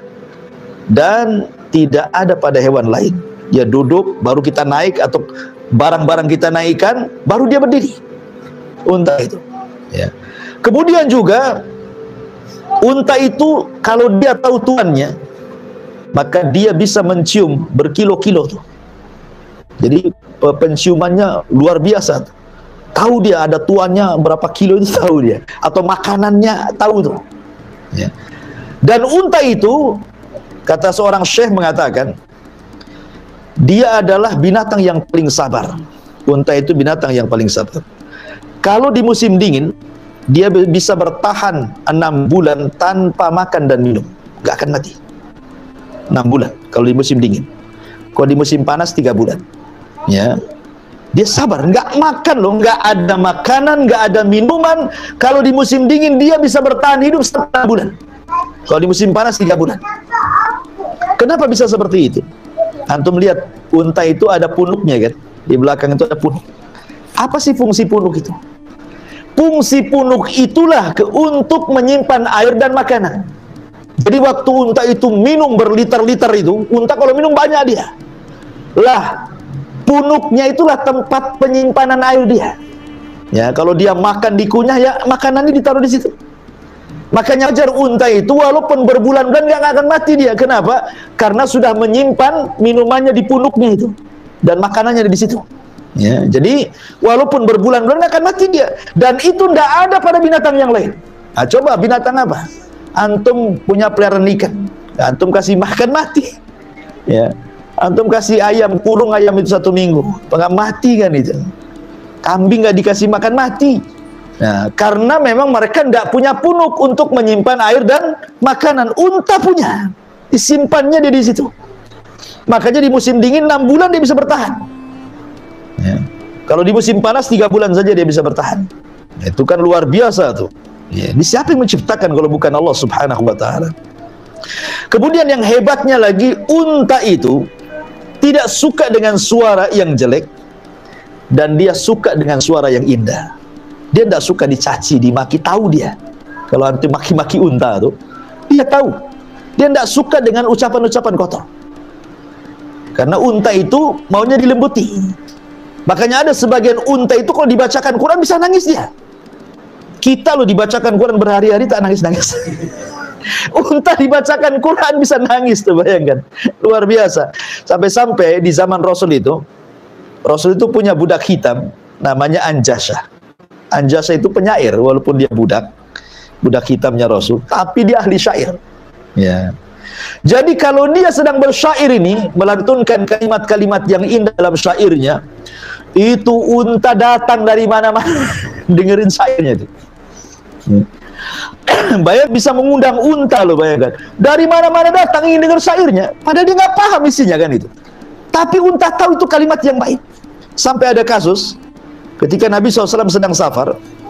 dan tidak ada pada hewan lain. Dia duduk baru kita naik atau barang-barang kita naikkan baru dia berdiri. Unta itu. Ya. Kemudian juga unta itu kalau dia tahu tuannya maka dia bisa mencium berkilo-kilo tuh. Jadi penciumannya luar biasa. Tahu dia ada tuannya berapa kilo itu tahu dia. Atau makanannya tahu tuh. Ya. Dan unta itu kata seorang syekh mengatakan dia adalah binatang yang paling sabar. Unta itu binatang yang paling sabar. Kalau di musim dingin dia bisa bertahan enam bulan tanpa makan dan minum, gak akan mati. enam bulan kalau di musim dingin. Kalau di musim panas tiga bulan. Ya, dia sabar, nggak makan loh, nggak ada makanan, nggak ada minuman. Kalau di musim dingin dia bisa bertahan hidup setengah bulan. Kalau di musim panas tiga bulan. Kenapa bisa seperti itu? Antum lihat unta itu ada punuknya kan, di belakang itu ada punuk. Apa sih fungsi punuk itu? Fungsi punuk itulah ke untuk menyimpan air dan makanan. Jadi waktu unta itu minum berliter-liter itu, unta kalau minum banyak dia. Lah, punuknya itulah tempat penyimpanan air dia. Ya, kalau dia makan dikunyah ya makanannya ditaruh di situ. Makanya ajar unta itu walaupun berbulan-bulan nggak akan mati dia. Kenapa? Karena sudah menyimpan minumannya di punuknya itu dan makanannya di situ. Ya, jadi walaupun berbulan-bulan nggak akan mati dia. Dan itu tidak ada pada binatang yang lain. Nah, coba binatang apa? Antum punya peliharaan ikan, antum kasih makan mati. Ya. Antum kasih ayam, kurung ayam itu satu minggu, nggak mati kan itu. Kambing nggak dikasih makan mati. Nah, karena memang mereka nggak punya punuk untuk menyimpan air dan makanan. Unta punya, disimpannya dia di situ. Makanya di musim dingin enam bulan dia bisa bertahan. Ya. Kalau di musim panas tiga bulan saja dia bisa bertahan. Itu kan luar biasa tuh. Ya. Ini siapa yang menciptakan kalau bukan Allah Subhanahu Wa Taala? Kemudian yang hebatnya lagi, unta itu tidak suka dengan suara yang jelek dan dia suka dengan suara yang indah. Dia tidak suka dicaci, dimaki, tahu dia. Kalau antum maki-maki unta tuh, dia tahu. Dia tidak suka dengan ucapan-ucapan kotor. Karena unta itu maunya dilembuti. Makanya ada sebagian unta itu kalau dibacakan Quran bisa nangis dia. Kita loh dibacakan Quran berhari-hari tak nangis-nangis. Unta dibacakan Quran bisa nangis tuh, bayangkan. Luar biasa. Sampai-sampai di zaman Rasul itu, Rasul itu punya budak hitam namanya Anjasah. Anjasah itu penyair walaupun dia budak. Budak hitamnya Rasul, tapi dia ahli syair. Ya. Jadi kalau dia sedang bersyair ini, melantunkan kalimat-kalimat yang indah dalam syairnya, itu unta datang dari mana-mana dengerin syairnya itu. Hmm. Bayang bisa mengundang unta loh, bayangkan. Dari mana-mana datang ingin dengar syairnya, padahal dia nggak paham isinya kan itu. Tapi unta tahu itu kalimat yang baik. Sampai ada kasus ketika Nabi shallallahu alaihi wasallam sedang safar.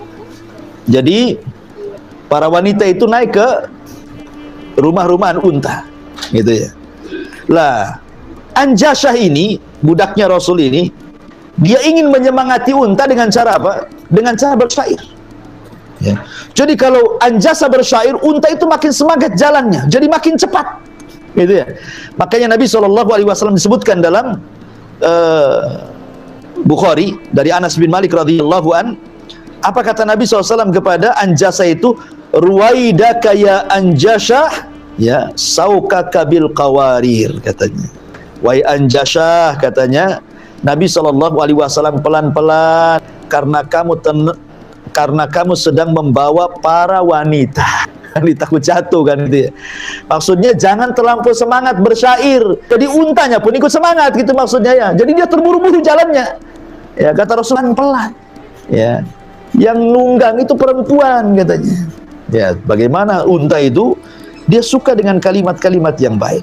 Jadi para wanita itu naik ke rumah-rumahan unta, gitu ya. Lah, Anjasah ini, budaknya Rasul ini, dia ingin menyemangati unta dengan cara apa? Dengan cara bersyair. Ya. Jadi kalau Anjasah bersyair, unta itu makin semangat jalannya, jadi makin cepat, gitu ya. Makanya Nabi shallallahu alaihi wasallam disebutkan dalam uh, Bukhari dari Anas bin Malik radhiyallahu an, apa kata Nabi shallallahu alaihi wasallam kepada Anjasah itu? Ruwaidaka ya Anjasah, ya saukaka bil qawarir, katanya. Wahai Anjasah, katanya Nabi shallallahu alaihi wasallam, pelan-pelan karena kamu ten karena kamu sedang membawa para wanita. Takut jatuh kan gitu ya. Maksudnya jangan terlampau semangat bersyair. Jadi untanya pun ikut semangat gitu maksudnya ya. Jadi dia terburu-buru jalannya. Ya kata Rasulullah pelan. Ya. Yang nunggang itu perempuan katanya. Ya, bagaimana unta itu dia suka dengan kalimat-kalimat yang baik.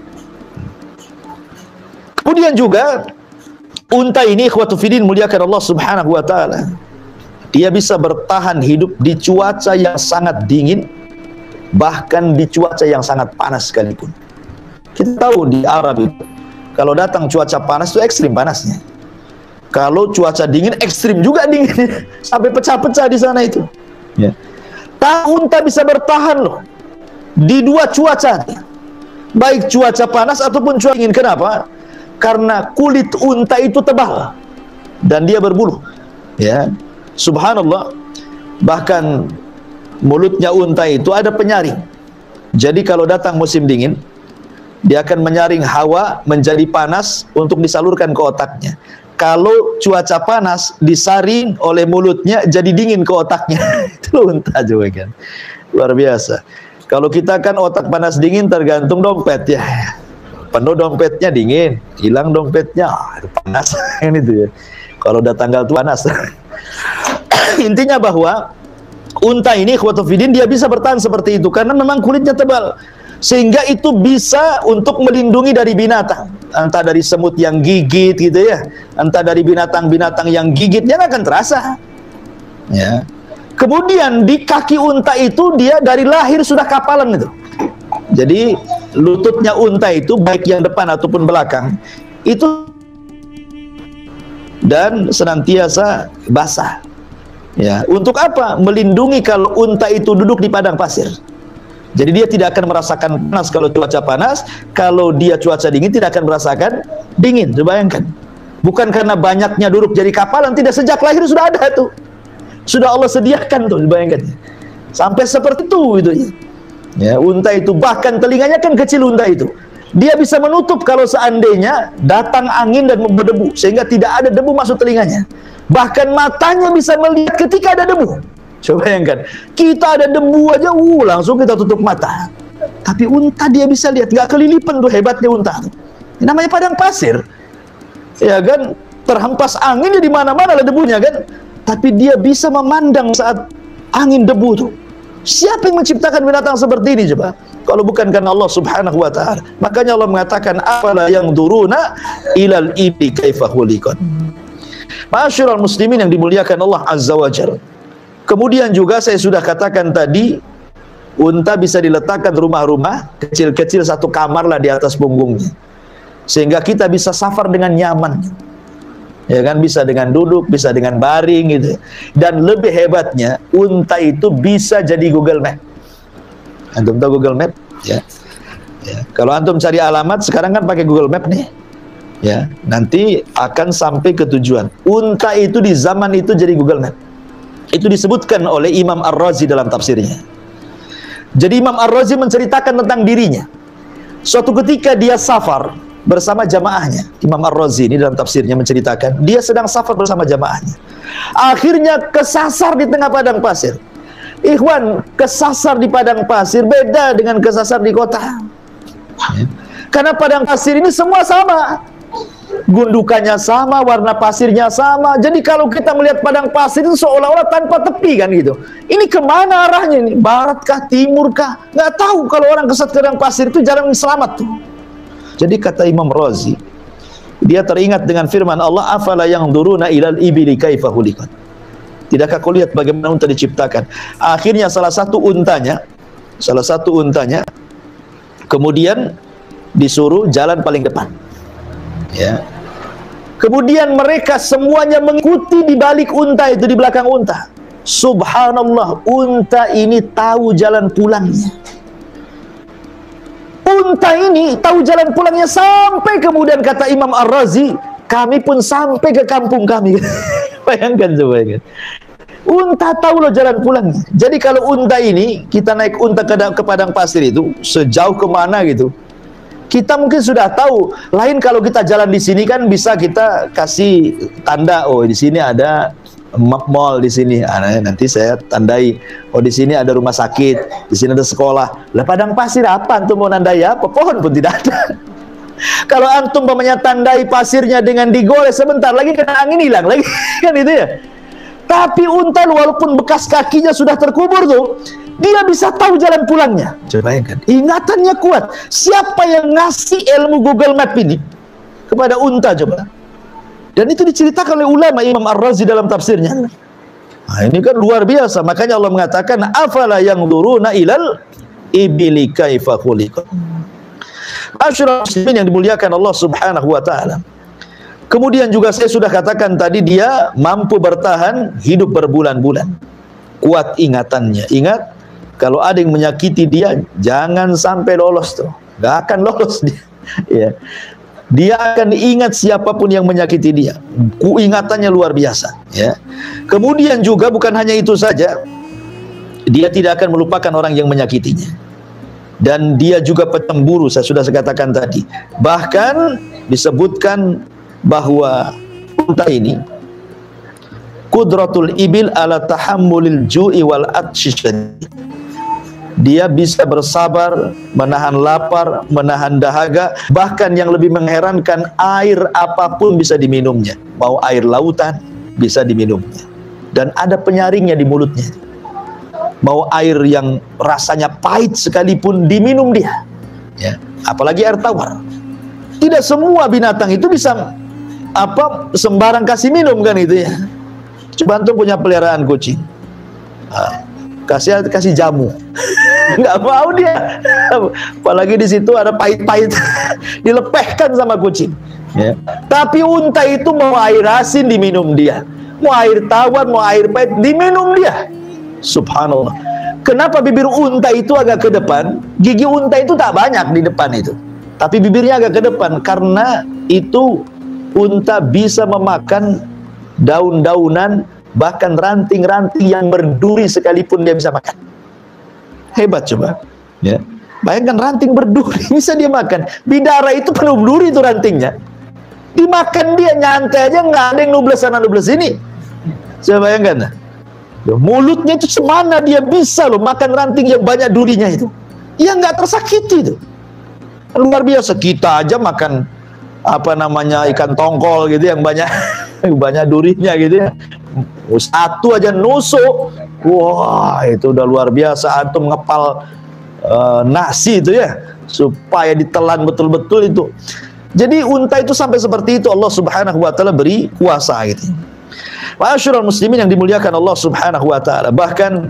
Kemudian juga unta ini ikhwatu fiddin muliakan Allah Subhanahu wa taala. Dia bisa bertahan hidup di cuaca yang sangat dingin, bahkan di cuaca yang sangat panas sekalipun. Kita tahu di Arab itu kalau datang cuaca panas itu ekstrim panasnya. Kalau cuaca dingin ekstrim juga dingin sampai pecah-pecah di sana itu. Ya. Unta bisa bertahan loh di dua cuaca, baik cuaca panas ataupun cuaca dingin. Kenapa? Karena kulit unta itu tebal dan dia berbulu. Ya, subhanallah. Bahkan mulutnya unta itu ada penyaring. Jadi kalau datang musim dingin, dia akan menyaring hawa menjadi panas untuk disalurkan ke otaknya. Kalau cuaca panas, disaring oleh mulutnya jadi dingin ke otaknya. Itu unta juga kan. Luar biasa. Kalau kita kan otak panas dingin tergantung dompet ya. Penuh dompetnya dingin, hilang dompetnya ah, panas. Kan itu ya. Kalau udah tanggal tuh panas. Intinya bahwa unta ini ikhwatu fiddin dia bisa bertahan seperti itu karena memang kulitnya tebal, sehingga itu bisa untuk melindungi dari binatang, entah dari semut yang gigit gitu ya, entah dari binatang-binatang yang gigitnya akan terasa. Ya. Kemudian di kaki unta itu dia dari lahir sudah kapalan itu. Jadi lututnya unta itu baik yang depan ataupun belakang itu dan senantiasa basah. Ya, untuk apa? Melindungi kalau unta itu duduk di padang pasir. Jadi dia tidak akan merasakan panas kalau cuaca panas, kalau dia cuaca dingin tidak akan merasakan dingin. Coba bayangkan. Bukan karena banyaknya duduk jadi kapalan, tidak, sejak lahir sudah ada tuh. Sudah Allah sediakan tuh, bayangkan. Sampai seperti itu itu. Ya, unta itu bahkan telinganya kan kecil unta itu. Dia bisa menutup kalau seandainya datang angin dan berdebu sehingga tidak ada debu masuk telinganya. Bahkan matanya bisa melihat ketika ada debu. Coba bayangkan, kita ada debu aja, uh, langsung kita tutup mata. Tapi unta dia bisa lihat, nggak kelilipan tuh hebatnya unta. Ini namanya padang pasir, ya kan? Terhempas angin di mana-mana ada debunya kan? Tapi dia bisa memandang saat angin debu tuh. Siapa yang menciptakan binatang seperti ini coba? Kalau bukan karena Allah Subhanahu wa taala. Makanya Allah mengatakan afala yanzuruna ilal ibli kaifa khuliqat. Ma'asyiral muslimin yang dimuliakan Allah Azza wa Jalla. Kemudian juga saya sudah katakan tadi, unta bisa diletakkan rumah-rumah kecil-kecil satu kamar lah di atas punggungnya, sehingga kita bisa safar dengan nyaman. Ya kan, bisa dengan duduk, bisa dengan baring gitu. Dan lebih hebatnya, unta itu bisa jadi Google Map. Antum tahu Google Map? Ya. Ya. Kalau antum cari alamat sekarang kan pakai Google Map nih. Ya, nanti akan sampai ke tujuan. Unta itu di zaman itu jadi Google Map. Itu disebutkan oleh Imam Ar-Razi dalam tafsirnya. Jadi Imam Ar-Razi menceritakan tentang dirinya. Suatu ketika dia safar bersama jamaahnya. Imam Ar-Razi ini dalam tafsirnya menceritakan dia sedang safar bersama jamaahnya. Akhirnya kesasar di tengah padang pasir. Ikhwan, kesasar di padang pasir beda dengan kesasar di kota. Karena padang pasir ini semua sama. Gundukannya sama, warna pasirnya sama. Jadi kalau kita melihat padang pasir itu seolah-olah tanpa tepi kan gitu. Ini kemana arahnya ini? Barat kah, timur kah? Nggak tahu. Kalau orang kesat ke padang pasir itu jarang selamat tuh. Jadi kata Imam Razi, dia teringat dengan firman Allah, afala yanzuruna ilal ibili kaifa khuliqat. Tidakkah kau lihat bagaimana unta diciptakan? Akhirnya salah satu untanya, salah satu untanya kemudian disuruh jalan paling depan. Ya. Kemudian mereka semuanya mengikuti di balik unta itu, di belakang unta. Subhanallah, unta ini tahu jalan pulangnya. Unta ini tahu jalan pulangnya sampai kemudian kata Imam Ar-Razi, kami pun sampai ke kampung kami. Bayangkan coba kan. Unta tahu loh jalan pulangnya. Jadi kalau unta ini, kita naik unta ke, ke padang pasir itu, sejauh kemana gitu, kita mungkin sudah tahu. Lain kalau kita jalan di sini kan bisa kita kasih tanda, oh di sini ada mall di sini. Ah, nanti saya tandai, oh di sini ada rumah sakit, di sini ada sekolah. Lah padang pasir apa antum mau nandai apa? Pohon pun tidak ada. Kalau antum umpamanya tandai pasirnya dengan digores, sebentar lagi kena angin hilang lagi. Kan itu ya. Tapi unta walaupun bekas kakinya sudah terkubur tuh, dia bisa tahu jalan pulangnya. Coba bayangkan, ingatannya kuat. Siapa yang ngasih ilmu Google Map ini kepada unta coba? Dan itu diceritakan oleh ulama Imam Ar-Razi dalam tafsirnya. Nah, ini kan luar biasa. Makanya Allah mengatakan, afala yanzuruna ilal ibili kaifa khuliqat. Masyaallah muslimin yang dimuliakan Allah Subhanahu wa taala. Kemudian juga saya sudah katakan tadi, dia mampu bertahan hidup berbulan-bulan. Kuat ingatannya. Ingat, kalau ada yang menyakiti dia, jangan sampai lolos tuh. Gak akan lolos dia. Ya. Dia akan ingat siapapun yang menyakiti dia. Ingatannya luar biasa. Ya. Kemudian juga bukan hanya itu saja, dia tidak akan melupakan orang yang menyakitinya. Dan dia juga pecemburu, saya sudah katakan tadi. Bahkan disebutkan bahwa unta ini qudratul ibil ala tahammulil ju'i wal atshi. Dia bisa bersabar, menahan lapar, menahan dahaga. Bahkan yang lebih mengherankan, air apapun bisa diminumnya. Mau air lautan bisa diminumnya. Dan ada penyaringnya di mulutnya. Mau air yang rasanya pahit sekalipun diminum dia. Ya, apalagi air tawar. Tidak semua binatang itu bisa apa sembarang kasih minum kan itu ya. Coba antum punya peliharaan kucing. Nah, kasih kasih jamu. Nggak mau dia, apalagi di situ ada pahit-pahit, dilepehkan sama kucing. Ya. Tapi unta itu mau air asin diminum dia, mau air tawar, mau air pahit diminum dia. Subhanallah. Kenapa bibir unta itu agak ke depan? Gigi unta itu tak banyak di depan itu, tapi bibirnya agak ke depan karena itu unta bisa memakan daun-daunan, bahkan ranting-ranting yang berduri sekalipun dia bisa makan. Hebat coba, ya. Bayangkan ranting berduri bisa dia makan. Bidara itu penuh duri itu rantingnya. Dimakan dia nyantai aja, nggak ada yang nubles sana nubles ini. Coba bayangkan. Mulutnya itu semana dia bisa loh makan ranting yang banyak durinya itu. Ya nggak tersakiti itu. Luar biasa. Kita aja makan apa namanya ikan tongkol gitu yang banyak banyak durinya gitu ya. Satu aja nusuk. Wah, itu udah luar biasa. Antum ngepal uh, nasi itu ya, supaya ditelan betul-betul itu. Jadi unta itu sampai seperti itu Allah Subhanahu wa taala beri kuasa gitu. Ma'asyiral muslimin yang dimuliakan Allah Subhanahu wa taala. Bahkan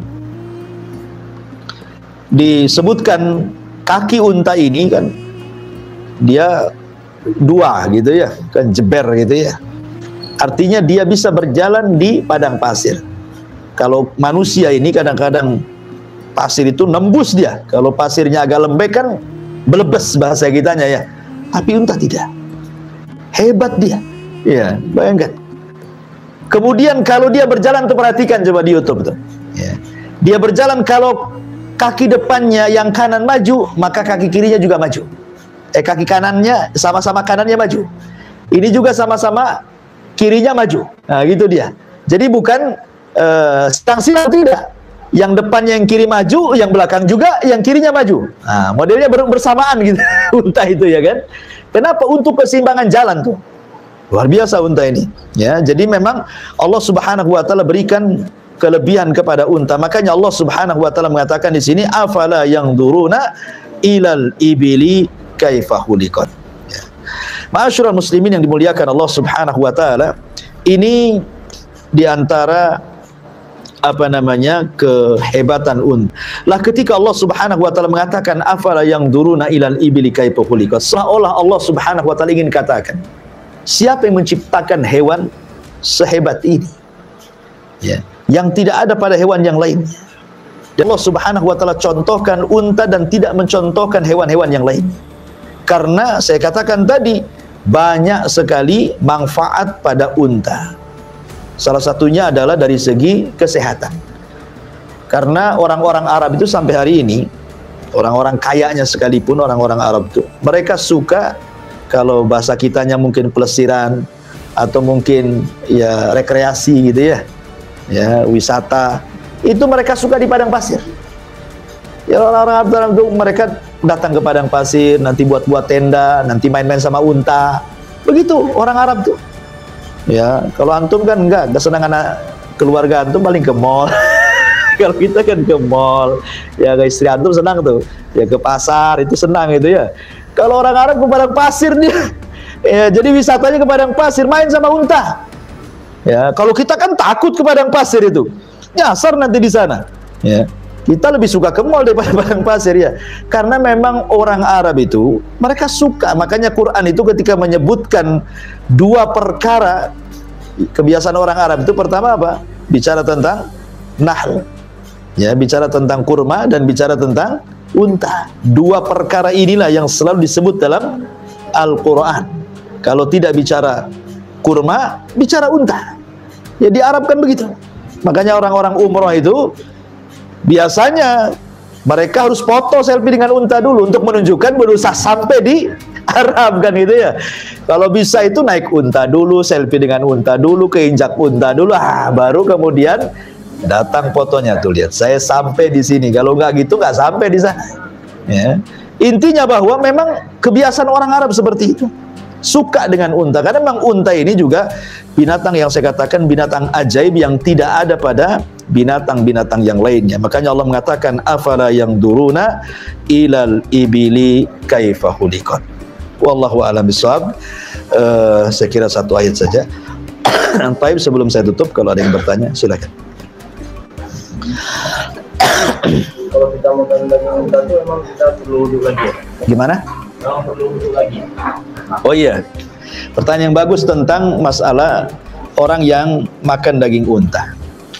disebutkan kaki unta ini kan dia dua gitu ya, kan jeber gitu ya. Artinya dia bisa berjalan di padang pasir. Kalau manusia ini kadang-kadang pasir itu nembus dia. Kalau pasirnya agak lembek kan belebes bahasa kitanya ya. Tapi unta tidak. Hebat dia. Ya, bayangkan. Kemudian kalau dia berjalan tuh, perhatikan coba di YouTube tuh. Ya. Dia berjalan, kalau kaki depannya yang kanan maju, maka kaki kirinya juga maju. Eh kaki kanannya sama-sama kanannya maju. Ini juga sama-sama kirinya maju. Nah, gitu dia. Jadi bukan Uh, stang silang tidak. Yang depannya yang kiri maju, yang belakang juga, yang kirinya maju. Nah, modelnya bersamaan gitu unta itu ya kan. Kenapa? Untuk keseimbangan jalan tuh. Luar biasa unta ini. Ya, jadi memang Allah Subhanahu wa taala berikan kelebihan kepada unta. Makanya Allah Subhanahu wa taala mengatakan di sini, afala yanzuruna ilal ibili kaifa khuliqat. Ya. Ma'asyiral muslimin yang dimuliakan Allah Subhanahu wa taala, ini diantara apa namanya kehebatan un. Lah ketika Allah Subhanahu wa taala mengatakan afala yanzuruna ilal ibili kaifa khuliqat, seolah Allah Subhanahu wa taala ingin katakan, siapa yang menciptakan hewan sehebat ini? Ya, yang tidak ada pada hewan yang lainnya. Dan Allah Subhanahu wa taala contohkan unta dan tidak mencontohkan hewan-hewan yang lain. Karena saya katakan tadi, banyak sekali manfaat pada unta. Salah satunya adalah dari segi kesehatan. Karena orang-orang Arab itu sampai hari ini, orang-orang kayanya sekalipun orang-orang Arab itu, mereka suka, kalau bahasa kitanya mungkin pelesiran atau mungkin ya rekreasi gitu ya. ya, wisata, itu mereka suka di padang pasir. Ya, orang-orang Arab itu mereka datang ke padang pasir, nanti buat-buat tenda, nanti main-main sama unta. Begitu orang Arab tuh. Ya, kalau antum kan enggak, kesenangan keluarga antum paling ke mall. Kalau kita kan ke mall, ya ke istri antum senang tuh, ya ke pasar itu senang itu ya. Kalau orang Arab ke padang pasir dia, ya, jadi wisatanya ke padang pasir, main sama unta. Ya, kalau kita kan takut ke padang pasir itu, nyasar nanti di sana. Ya, kita lebih suka ke mall daripada padang pasir ya, karena memang orang Arab itu mereka suka. Makanya Quran itu ketika menyebutkan dua perkara kebiasaan orang Arab itu, pertama apa? Bicara tentang nahl, ya, bicara tentang kurma dan bicara tentang unta. Dua perkara inilah yang selalu disebut dalam Al-Quran. Kalau tidak bicara kurma, bicara unta. Ya, di Arab kan begitu. Makanya orang-orang umroh itu biasanya mereka harus foto selfie dengan unta dulu untuk menunjukkan berusaha sampai di Arab kan gitu ya. Kalau bisa itu naik unta dulu, selfie dengan unta dulu, keinjak unta dulu, ah, baru kemudian datang fotonya tuh, lihat saya sampai di sini. Kalau nggak gitu nggak sampai di sana. Ya. Intinya bahwa memang kebiasaan orang Arab seperti itu, suka dengan unta, karena memang unta ini juga binatang yang saya katakan binatang ajaib yang tidak ada pada binatang-binatang yang lainnya. Makanya Allah mengatakan afala yang duruna ilal ibili kaifa khuliqat. Wallahu a'lam bishawab. Uh, saya kira satu ayat saja. Baik, sebelum saya tutup, kalau ada yang bertanya silakan.
Kalau kita makan daging unta itu memang kita perlu wudhu lagi ya?
Gimana?
Memang perlu wudhu lagi.
Oh iya, pertanyaan yang bagus tentang masalah orang yang makan daging unta.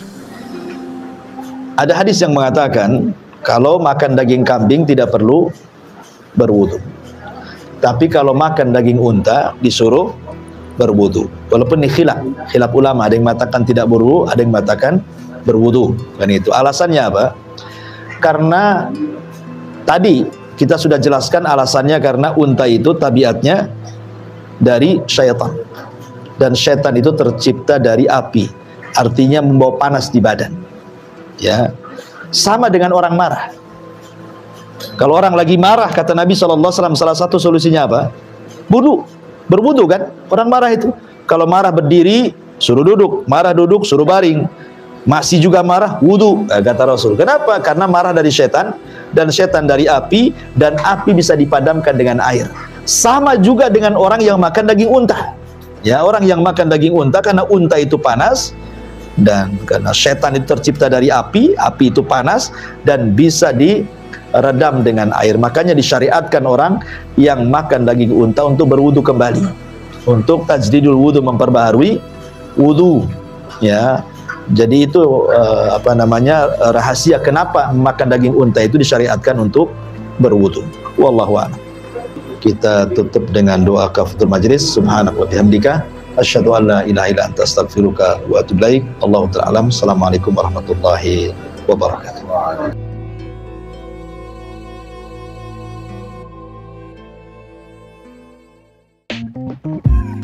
Ada hadis yang mengatakan kalau makan daging kambing tidak perlu berwudu, tapi kalau makan daging unta disuruh berwudu. Walaupun ini khilaf, khilaf ulama, ada yang mengatakan tidak berwudu, ada yang mengatakan berwudu. Dan itu alasannya apa? Karena tadi kita sudah jelaskan alasannya, karena unta itu tabiatnya dari syaitan, dan syaitan itu tercipta dari api, artinya membawa panas di badan. Ya, sama dengan orang marah. Kalau orang lagi marah, kata Nabi shallallahu alaihi wasallam, salah satu solusinya apa? Wudu, berwudu kan? Orang marah itu, kalau marah berdiri suruh duduk, marah duduk suruh baring. Masih juga marah, wudu, kata Rasul. Kenapa? Karena marah dari setan, dan setan dari api, dan api bisa dipadamkan dengan air. Sama juga dengan orang yang makan daging unta. Ya, orang yang makan daging unta, karena unta itu panas, dan karena setan itu tercipta dari api, api itu panas, dan bisa diredam dengan air. Makanya disyariatkan orang yang makan daging unta untuk berwudu kembali, untuk tajdidul wudu, memperbaharui wudu. Ya, jadi itu uh, apa namanya rahasia kenapa makan daging unta itu disyariatkan untuk berwudu. Wallahu a'lam. Kita tutup dengan doa kafaratul majlis. Subhanaka wa bihamdika asyhadu an la ilaha illa anta astaghfiruka wa atubu ilaik. Allahu ta'ala alam. Assalamualaikum warahmatullahi wabarakatuh.